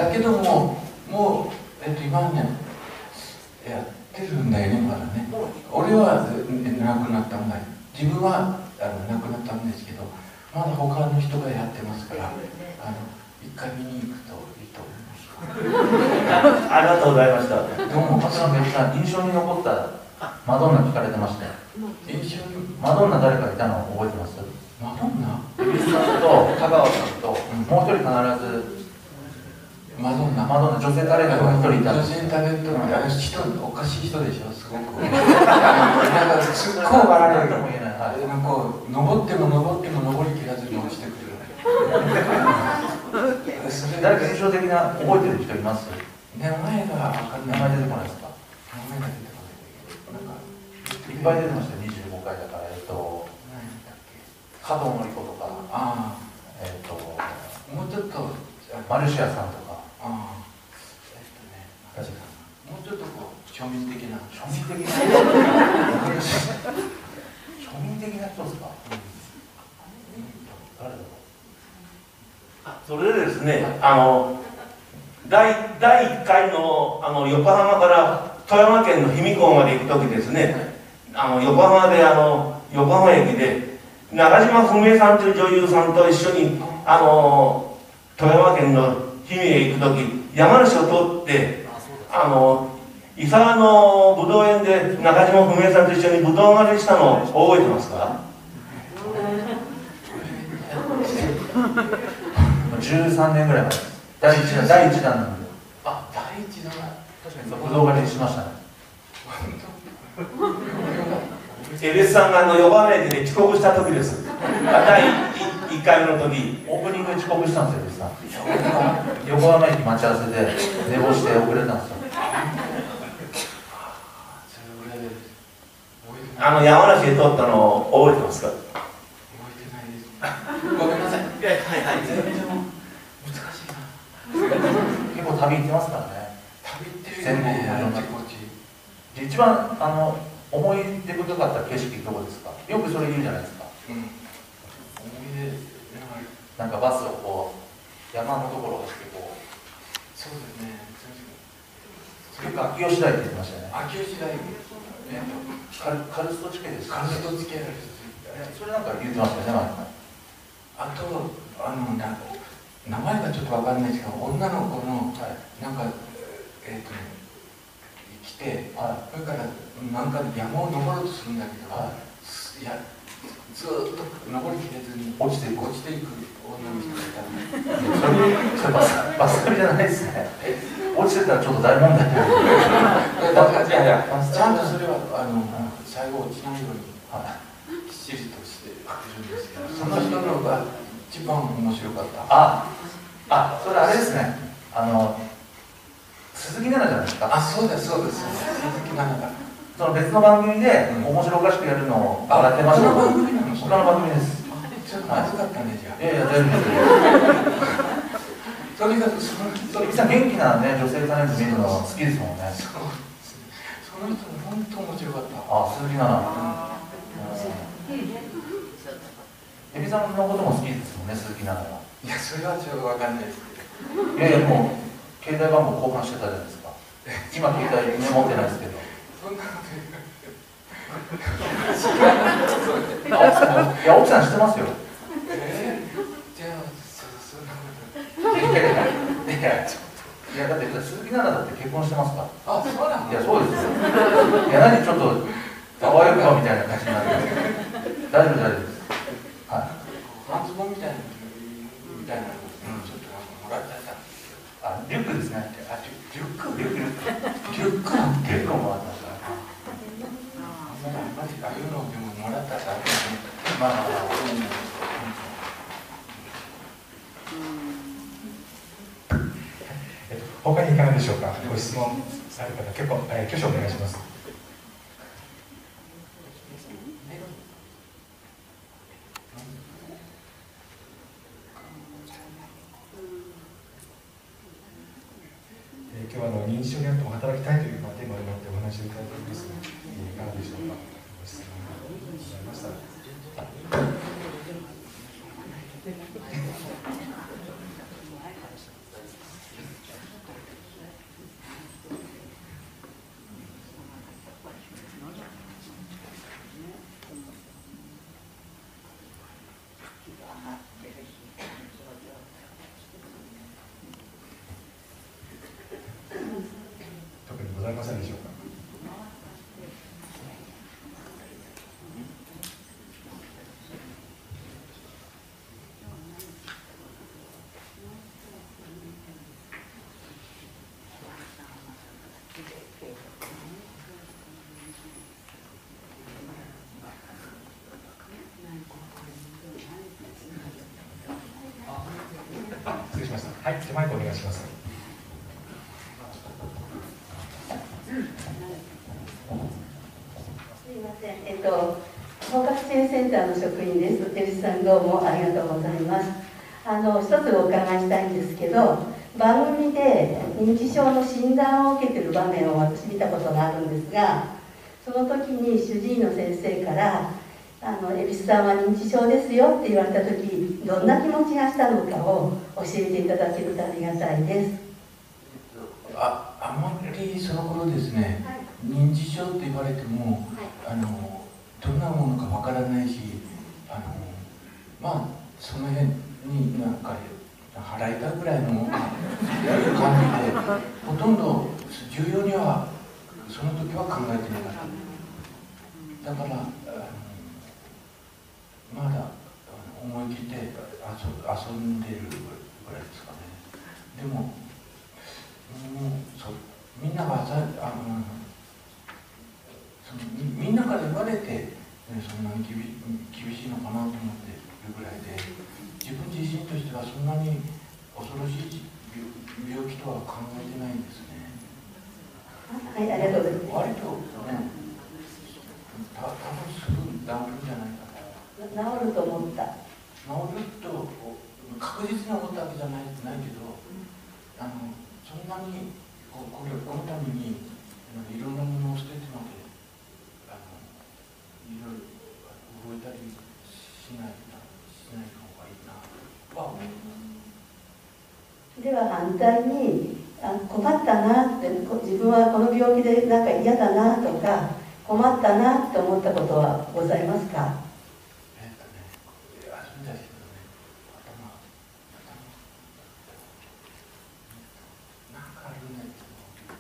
だけども、もうえっと今ねやってるんだよね、まだね。俺は亡くなったんだよ。自分はあの亡くなったんですけど、まだ他の人がやってますから、あの一回見に行くといいと思います。 ありがとうございました。 どうも、松野さん、印象に残ったマドンナ聞かれてましたよ。 印象にマドンナ誰かいたの覚えてます？ マドンナ？ 蛭子さんと香川さんと、うん、もう一人必ずマドンナ、 マドンナ女性タレントが一人いたんです。 女性タレントのあれ人おかしい人でしょ、すごく。なんかすっごい笑われるかも言えない。はい、なんかこう登っても登っても登りきらずに落ちてくる。 誰か印象的な覚えてる人います？ 名前が分かんない。 名前出てこないですか？ 名前が出てこない。なんかいっぱい出てましたよ。にじゅうごかいだからえっと何だっけ？ 加藤典子とか、 ああ、 えっともうちょっとマルシアさんとか、 ああ、えっとね、 確かもうちょっとこう庶民的な庶民的な庶民的な人ですか？誰だろう？ それでですね、あの第第いっかいのあの横浜から富山県の氷見港まで行く時ですね、あの横浜であの横浜駅で中島文江さんという女優さんと一緒にあの富山県の氷見へ行く時、山梨を通ってあの伊沢のぶどう園で中島文江さんと一緒にぶどう狩りしたのを覚えてますか？ じゅうさんねんぐらい前です。第一弾、第一弾なんで。 あ、第一弾。 確かにぶどう狩りしましたね。 エベスさんがあの横浜駅で遅刻した時です。第いっかいめの時オープニング遅刻したんですよ、横浜駅待ち合わせで寝坊して遅れたんですよ。 あの山梨で通ったのを覚えてますか？ 覚えてないです。ごめんなさい。いや、はいはい。全然難しいな。 結構旅行ってますからね。 旅行ってるよね。あちこち。 一番あの思い出深かった景色どこですか？よくそれ言うじゃないですか。 うん。思い出なんかバスをこう山のところを走ってこう。 そうですね。 結構秋吉台って言ってましたよね。 秋吉台。 カルカルスト地形ですか？ カルスト地形です。 それなんか言ってましたよね。 あとあのな名前がちょっとわかんないですけど、女の子の、はい、なんかえっ、ー、とね来て、はい、それからなんか山を登ろうとするんだけど、はい、いやずーっと登りきれずに落ちていく落ちていく女の人がいたんで、 それそれバスバス旅じゃないですね。落ちてたらちょっと大問題だよ。 だからいやいやちゃんとそれはあの最後落ちないように、はい、きっちりとしているんですけど、その人のが一番面白かった。 ああ、それあれですね。あの鈴木奈々じゃないですか。 あ、そうですそうです。鈴木奈々がその別の番組で面白おかしくやるのを笑ってました。 他の番組なの？ 他の番組です。 ちょっとまずかったね、じゃあ。 いやいや全然。 それがそのそれみんな元気なね女性タレント見るの好きですもんね。 その人も本当面白かった。 あ、鈴木奈々。エビさんのことも好きですもんね、鈴木奈々は。 いや、それはちょっとわかんないですけど。 いやいや、もう携帯番号交換してたじゃないですか。今携帯メモってないですけど。 そんなこと言う。 いや、奥さん知ってますよ。 えー、じゃあ、そそんなこと。 いやいやいや、いやだって鈴木奈々だって結婚してますから。 あ、そうなの？ いや、そうですよ。いや、何ちょっとあわよくばみたいな感じになってる。大丈夫大丈夫です。はい。 半ズボンみたいなみたいなのをちょっともらっちゃったんですよ。 あ、リュックですね。 あ、リュックリュックリュックリュックなんて。 リュックもらったんですか。 ああいうのでももらったらダメだね。 まあまあまあ。 他にいかがでしょうか。ご質問ある方、結構、えー、挙手お願いします。えー、今日はあの認知症にあっても働きたいというテーマになってお話を伺っておりますが、いかがでしょうか。ご質問がございましたら。特にございませんでしょうか。失礼しました。はい、手前お願いします。 すみません、えっと、包括支援センターの職員です。エビさん、どうもありがとうございます。あの、一つお伺いしたいんですけど、番組で認知症の診断を受けている場面を私見たことがあるんですが、その時に主治医の先生から「あの蛭子さんは認知症ですよ」って言われた時、どんな気持ちがしたのかを教えていただけるとありがたいです。 あ、あまりその頃ですね、はい、認知症って言われても、はい、あのどんなものかわからないし、あのまあその辺になんか払いたぐらいの感じで、ほとんど重要にはその時は考えてなかった。だからあのまだ思い切って遊遊んでるぐらいですかね。でも、もうそみんながさあのそのみみんなから言われて、ね、そんなに厳厳しいのかなと思ってるぐらいで、 とは考えてないんですね。 はい、ありがとうございます。 割とね、た多分すぐ治るんじゃないかな。 治ると思った。 治ると確実に思ったわけじゃないないけど、あのそんなにここれこのためにいろんなものを捨ててまであのいろいろ動いたりしないなしない方がいいなとは思います。 では反対にあ困ったなって、自分はこの病気でなんか嫌だなとか困ったなって思ったことはございますか？ えっとね、あるんですけどね、頭頭なんかあるんだけど。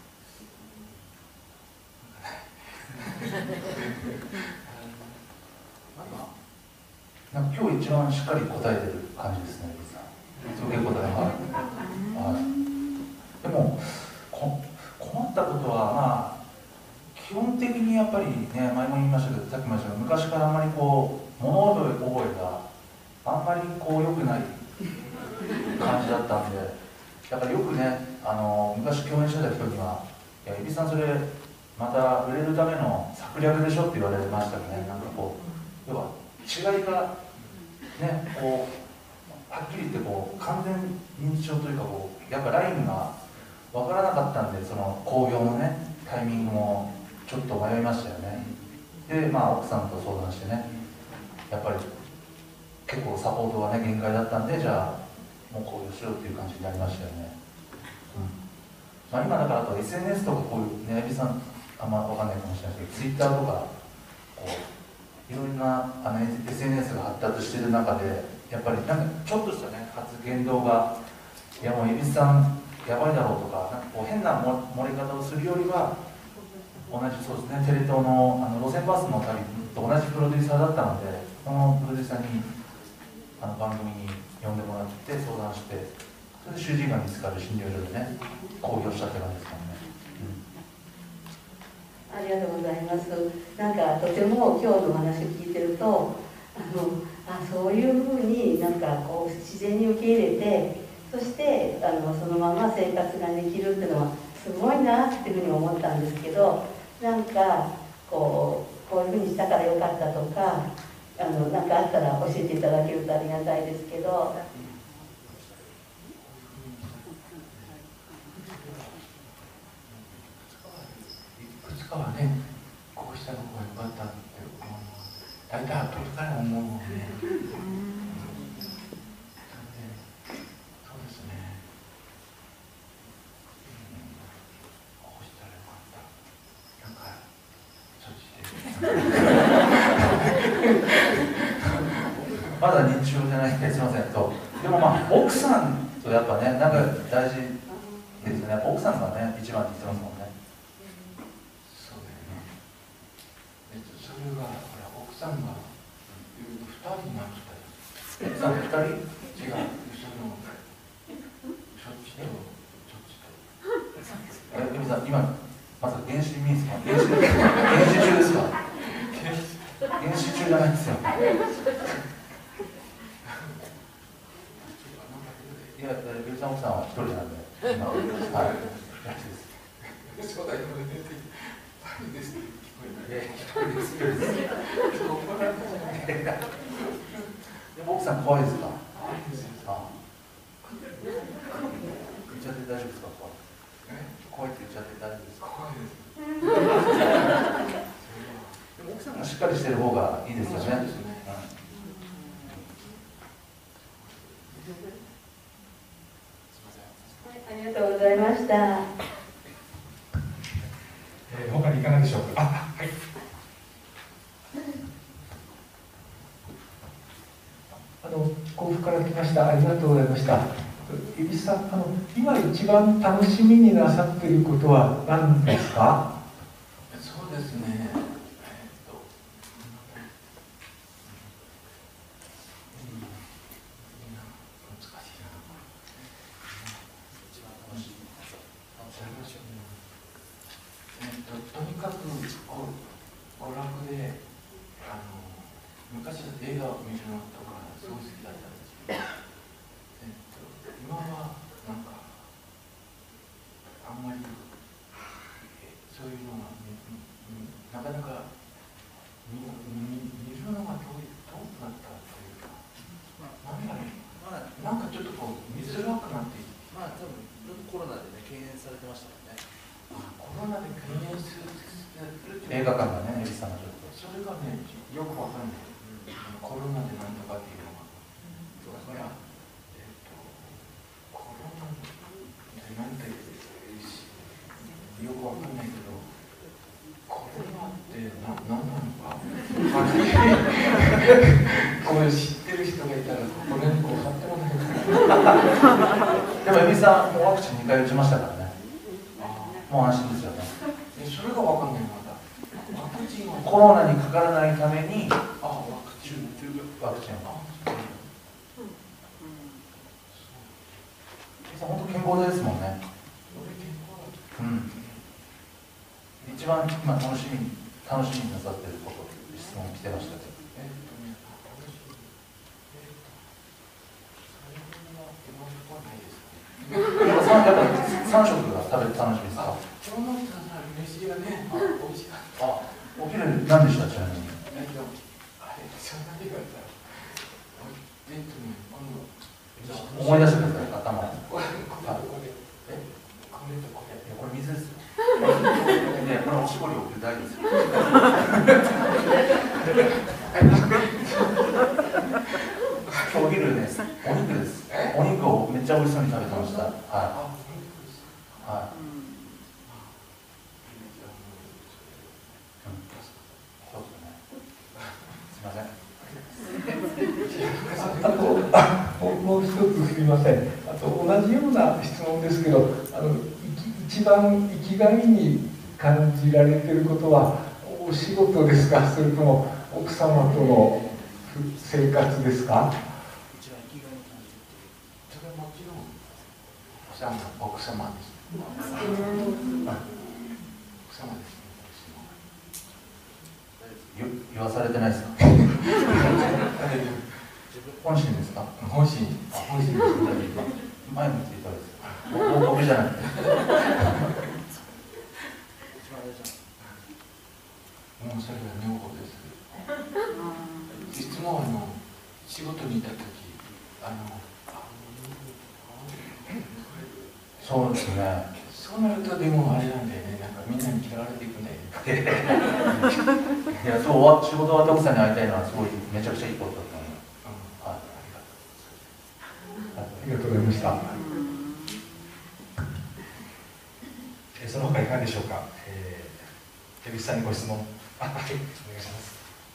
なんか今日一番しっかり答えてる感じですね、リさん。そういう答えが。はい。でもこ困ったことはまあ基本的にやっぱりね、前も言いましたけど、さっきも言いましたけど、昔からあんまりこう物覚え覚えがあんまりこう良くない感じだったんで、だからよくね、あの昔共演してた人には、いや、エビさんそれまた売れるための策略でしょって言われましたよね。なんかこう要は違いがね、こうはっきり言ってこう完全認知症というかこうやっぱラインが分からなかったんで、その興行のねタイミングもちょっと迷いましたよね。でまあ奥さんと相談してね、やっぱり結構サポートがね限界だったんで、じゃあもう興行しようっていう感じになりましたよね。うん、まあ、今だからあと エスエヌエス とかこういうね、エビさんあんま分かんないかもしれないですけど、ツイッターとかこういろんなあの エスエヌエス が発達している中で、やっぱりなんかちょっとしたね発言動が、いやもう蛭子さんやばいだろうとか、なんかこう変な漏れ方をするよりは、同じそうですね、テレ東のあの路線バスの旅と同じプロデューサーだったので、そのプロデューサーにあの番組に呼んでもらって相談して、それで主治医が見つかる診療所でね公表したって感じですもんね。 ありがとうございます。なんかとても今日のお話を聞いてると、あのあそういうふうになんかこう自然に受け入れて、そしてあのそのまま生活ができるっていうのはすごいなっていうふうに思ったんですけど、なんかこうこういうふうにしたからよかったとか、あのなんかあったら教えていただけるとありがたいですけど。 いくつかはね、こうしたのがよかったって思うのは大体後から思うもんね。そうですね、こうしたらよかった、なんかそっちでまだ認知症じゃないんですいませんと。でもまあ奥さんとやっぱね、なんか大事ですよね。やっぱ奥さんがね一番って言ってますもんね。 そうだよね。えっとそれがほら奥さんがふたりになったり、 奥さんふたり？ 違う、そのそっちとそっちと。 え、エミさん今まさか原始民ですか？原始原始中ですか？原始中じゃないですよ。いや、エミさん奥さんは一人なんで。はい。大丈夫です。 そうだよね。いいですね。 え、一人です。一人です。でも奥さん怖いですか？ああ。言っちゃって大丈夫ですか？怖いって言っちゃって大丈夫ですか？ 怖いです。 でも奥さんがしっかりしてる方がいいですよね。 そうですね。 ありがとうございました。 えー、他にいかがでしょうか。あ、はい。あの甲府から来ました。ありがとうございました。蛭子さん、あの今一番楽しみになさっていることは何ですか？ そうですね。えっと、難しいな。えっと、とにかくこう娯楽で、あの昔だって映画を見るのとかすごい好きだったんですけど、えっと、今はなんかあんまりそういうのが、なかなか見るのが遠くなったというか、なんだろう、なんかちょっとこう見づらくなっていて、 まあ多分ちょっとコロナでね敬遠されてましたもんね。 コロナで敬遠する映画館がね、エビさんがちょっとそれがね、よくわかんない、コロナでなんとかっていうのが、だから、えっと、コロナでなんてよくわかんないけど、コロナってな何なのか、これ知ってる人がいたら、これにこう貼ってもらえる。 でもエビさんもうワクチンにかい打ちましたからね。もう安心ですよね。 それがわかんないまだ。ワクチンはコロナにかからないためにあワクチンワクチンを。本当健康ですもんね。うん。一番今楽しみ楽しみになさっていること質問来てましたけど。 えっとね、 やっぱさん食が食べて楽しみですか。 今日の飯がね、美味しかった。 あ、お昼何でしたちなみに。 えっと、あれ、そんなに言われたら。えっとね、今度。 思い出してください、頭を。 これ、これ、これ。え、これとこれ。 いや、これ水ですよ。ね、これおしぼりを送る大事ですよ。お昼です。お肉です。お肉をめっちゃ美味しそうに食べてました。はい。はい。そうですね。すみません。 あともう一つすみません。あと同じような質問ですけど、あの一番生きがいに感じられていることはお仕事ですか、それとも奥様との生活ですか。 奥様、奥様です。奥様です。 言わされてないですか。本心ですか。 本心。本心です。 前向いていただいて。僕じゃなくて。 もうそれは女房です。いつもあの仕事にいた時、あの。 そうですね。 そうなるとでもあれなんだよね、なんかみんなに嫌われていくんだよね。 いや、そう仕事終わって奥さんに会いたいのはすごいめちゃくちゃいいことだと思います。はい、 ありがとうございました。えその他いかがでしょうか。えー、江口さんにご質問。あ、はい、お願いします。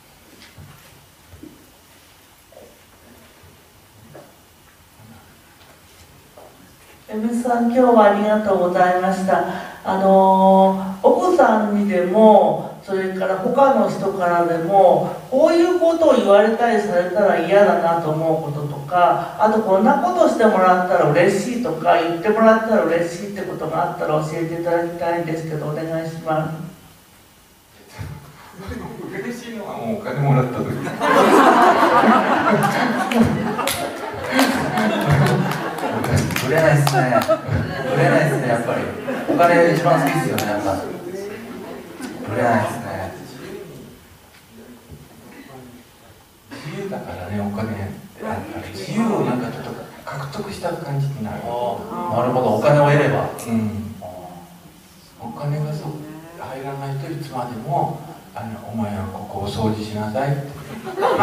江口さん、今日はありがとうございました。あの奥さんにでも、それから他の人からでも、こういうことを言われたりされたら嫌だなと思うこととか、あとこんなことしてもらったら嬉しいとか、言ってもらったら嬉しいってことがあったら教えていただきたいんですけど、お願いします。 嬉しいのはもうお金もらった時。 売れないですね。売れないですね、やっぱり。お金一番好きですよね、やっぱ。売れないですね。 自由だからね、お金。自由をなんかちょっと獲得した感じになる。なるほど、お金を得れば。 うん。お金がそう入らないといつまでも、あのお前はここを掃除しなさいって。言わ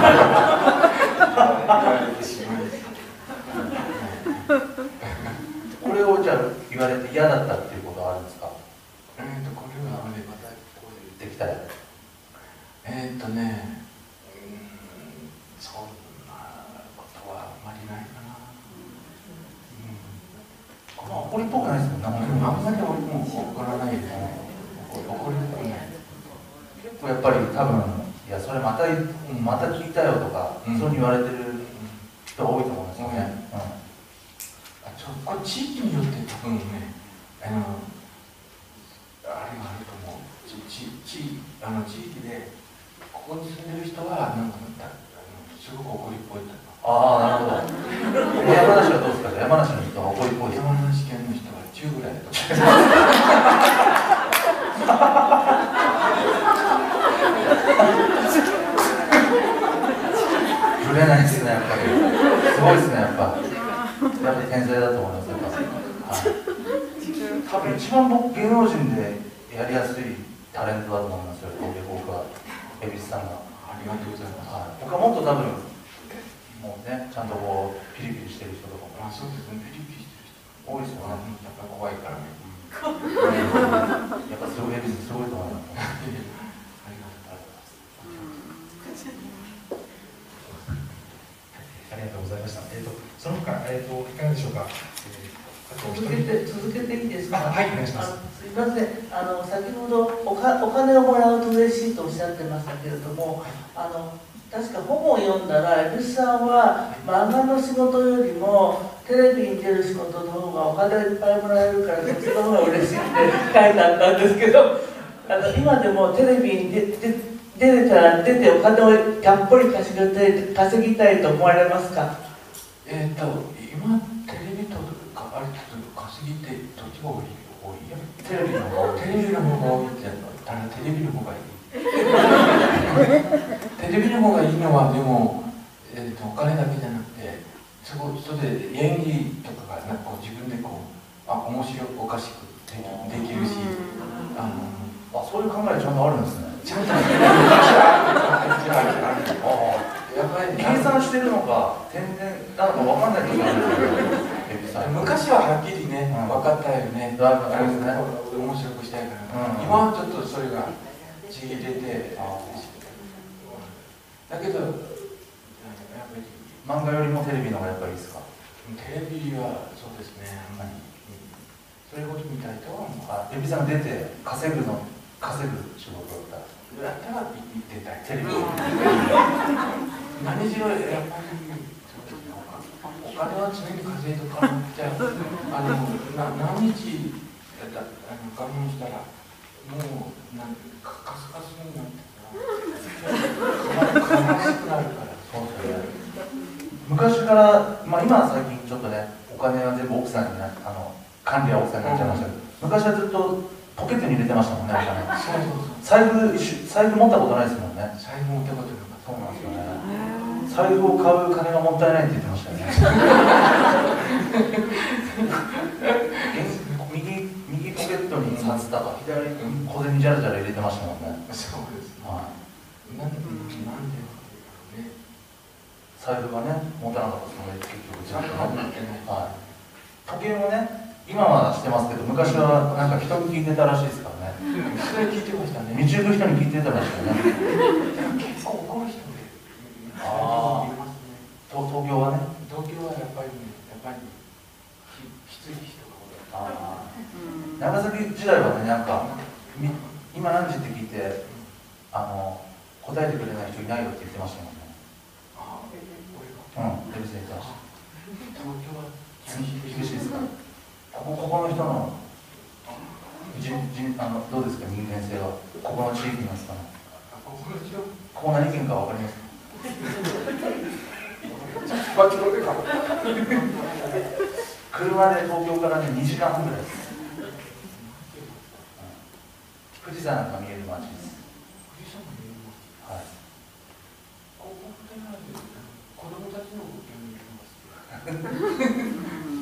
れてしまい。 これをじゃあ言われて嫌だったっていうことはあるんですか。 えっとこれはあれまたこう言ってきたら。 えっとね、うん、そんなことはあんまりないかな。 うん、まあ怒りっぽくないですもんね。 あんまり俺も怒らないですね。怒りっぽくない。 結構やっぱり多分いやそれまたまた聞いたよとか、うん、そういうふうに言われてる人が多いと思うんですよね。うんうん、 これ地域によって多分ね、あのあれがあると思う。ちちあの地域でここに住んでる人はなんかすごく怒りっぽいと。 ああ、なるほど。山梨はどうですか。山梨の人は怒りっぽい。 山梨県の人はじゅうぐらいとか。 してますぶれないですね、やっぱり。すごいですね、やっぱ。やっぱり天才だと思います、やっぱ。はい、多分一番僕、芸能人でやりやすいタレントだと思いますよ、僕は。蛭子さんが。 ありがとうございます。 はい、僕はもっと多分、もうね、ちゃんとこう、ピリピリしてる人とかも。 あ、そうですね、ピリピリしてる人。 多いですよね。 やっぱり怖いからね。 やっぱすごい、蛭子すごいと思います。 ありがとうございます。 ありがとうございました。えっ、とその他、えっ、といかがでしょうか。えー続けて続けていいですか。 はい、お願いします。 すみません。あの先ほどおかお金をもらうと嬉しいとおっしゃってましたけれども、あの確か本を読んだら蛭子さんは漫画の仕事よりもテレビに出る仕事の方がお金いっぱいもらえるからそっちの方が嬉しいって書いてあったんですけど、あの今でもテレビに出て出れたら出てお金をたっぷり稼ぎたい稼ぎたいと思われますか。 えっと今テレビとかあれちょっと稼ぎってどっちが多い多いやテレビの方がテレビの方が多いってただテレビの方がいいテレビの方がいいのはでも、えー、とお金だけじゃなくてそこそれで演技とかがなんかこう自分でこうあ面白おかしくできできるしあのあ、そういう考えちゃんとあるんですね。 ちゃんとあやっぱり計算してるのか天然なのか分かんない時があるんですよ。 昔ははっきりね、うん、分かったよね。 だいぶあれですね。 面白くしたいから、 うん、 今はちょっとそれがちぎれて、だけどやっぱり漫画よりもテレビの方がやっぱりいいですか。 テレビはそうですね、あんまり、うん、それほど見たいとは思う。 あ、蛭子さんが出て稼ぐの稼ぐ仕事だったら。 だったら見てたい。 テレビ。 何しろやっぱりお金は常に稼いでおかなくちゃあのな何日だあの我慢したらもうなんかカスカスになってさ悲しくなるから。 そうですね。昔から、まあ、今は最近ちょっとねお金は全部奥さんになあの管理は奥さんになっちゃいましたけど、うん、昔はずっとポケットに入れてましたもんね、お金。財布財布持ったことないですもんね。 財布持ったことなかった。 そうなんですよね。財布を買う金がもったいないって言ってましたよね。右右ポケットに札束、左に小銭じゃらじゃら入れてましたもんね。 そうですね。 はい。 なんでなんでね。 財布がね持たなかったですもんね、結局。 ちゃんと持ってない。 はい。時計もね今はしてますけど昔はなんか人に聞いてたらしいですからね。 それ聞いてましたね。 道行く人に聞いてたらしいよね。 結構怒る人で。 ああ。東東京はね。 東京はやっぱりね、やっぱりきつい人が多い。 ああ。長崎時代はねなんか今何時って聞いてあの答えてくれない人いないよって言ってましたもんね。 ああ、 うん、テレビで言ってました。 東京は厳しいですか。ここここの人のじじあのどうですか人間性はここの地域にますかね。ここ何県かわかりますか。車で東京からねにじかんはんぐらいです。富士山が見える街です。はい。 子供たちの動きを見てます。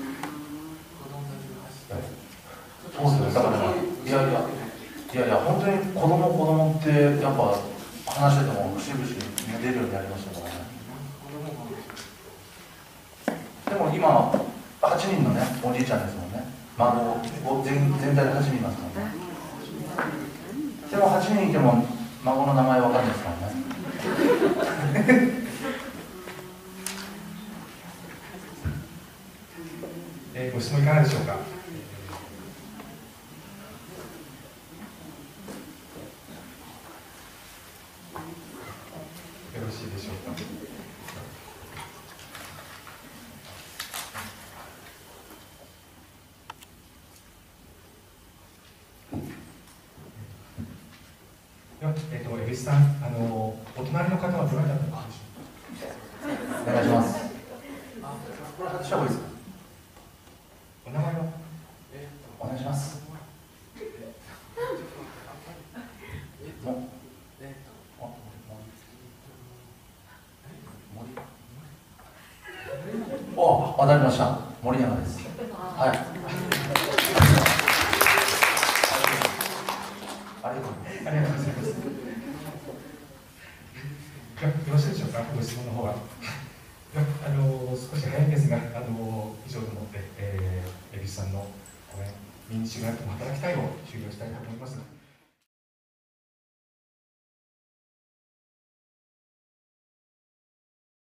そうですね。だからいやいやいやいや本当に子供子供ってやっぱ話してても節々に出るようになりましたからね。でも今はちにんのねおじいちゃんですもんね。孫全全体ではちにんいますからね。でもはちにんいても孫の名前わかんないですからね。 えー、ご質問いかがでしょうか。よろしいでしょうか。えっと、蛭子さん、あの、お隣の方はどなただったでしょうか。 お願いします。これ外した方がいいですか。 お名前は。 お願いします。 お、わかりました。森永です。はい。ありがとうございます。 ありがとうございます。よろしいでしょうか、ご質問の方は。あの少し早いんですが、あの以上でもって、えー、蛭子さんの講演、民主がなくても働きたいを終了したいと思います。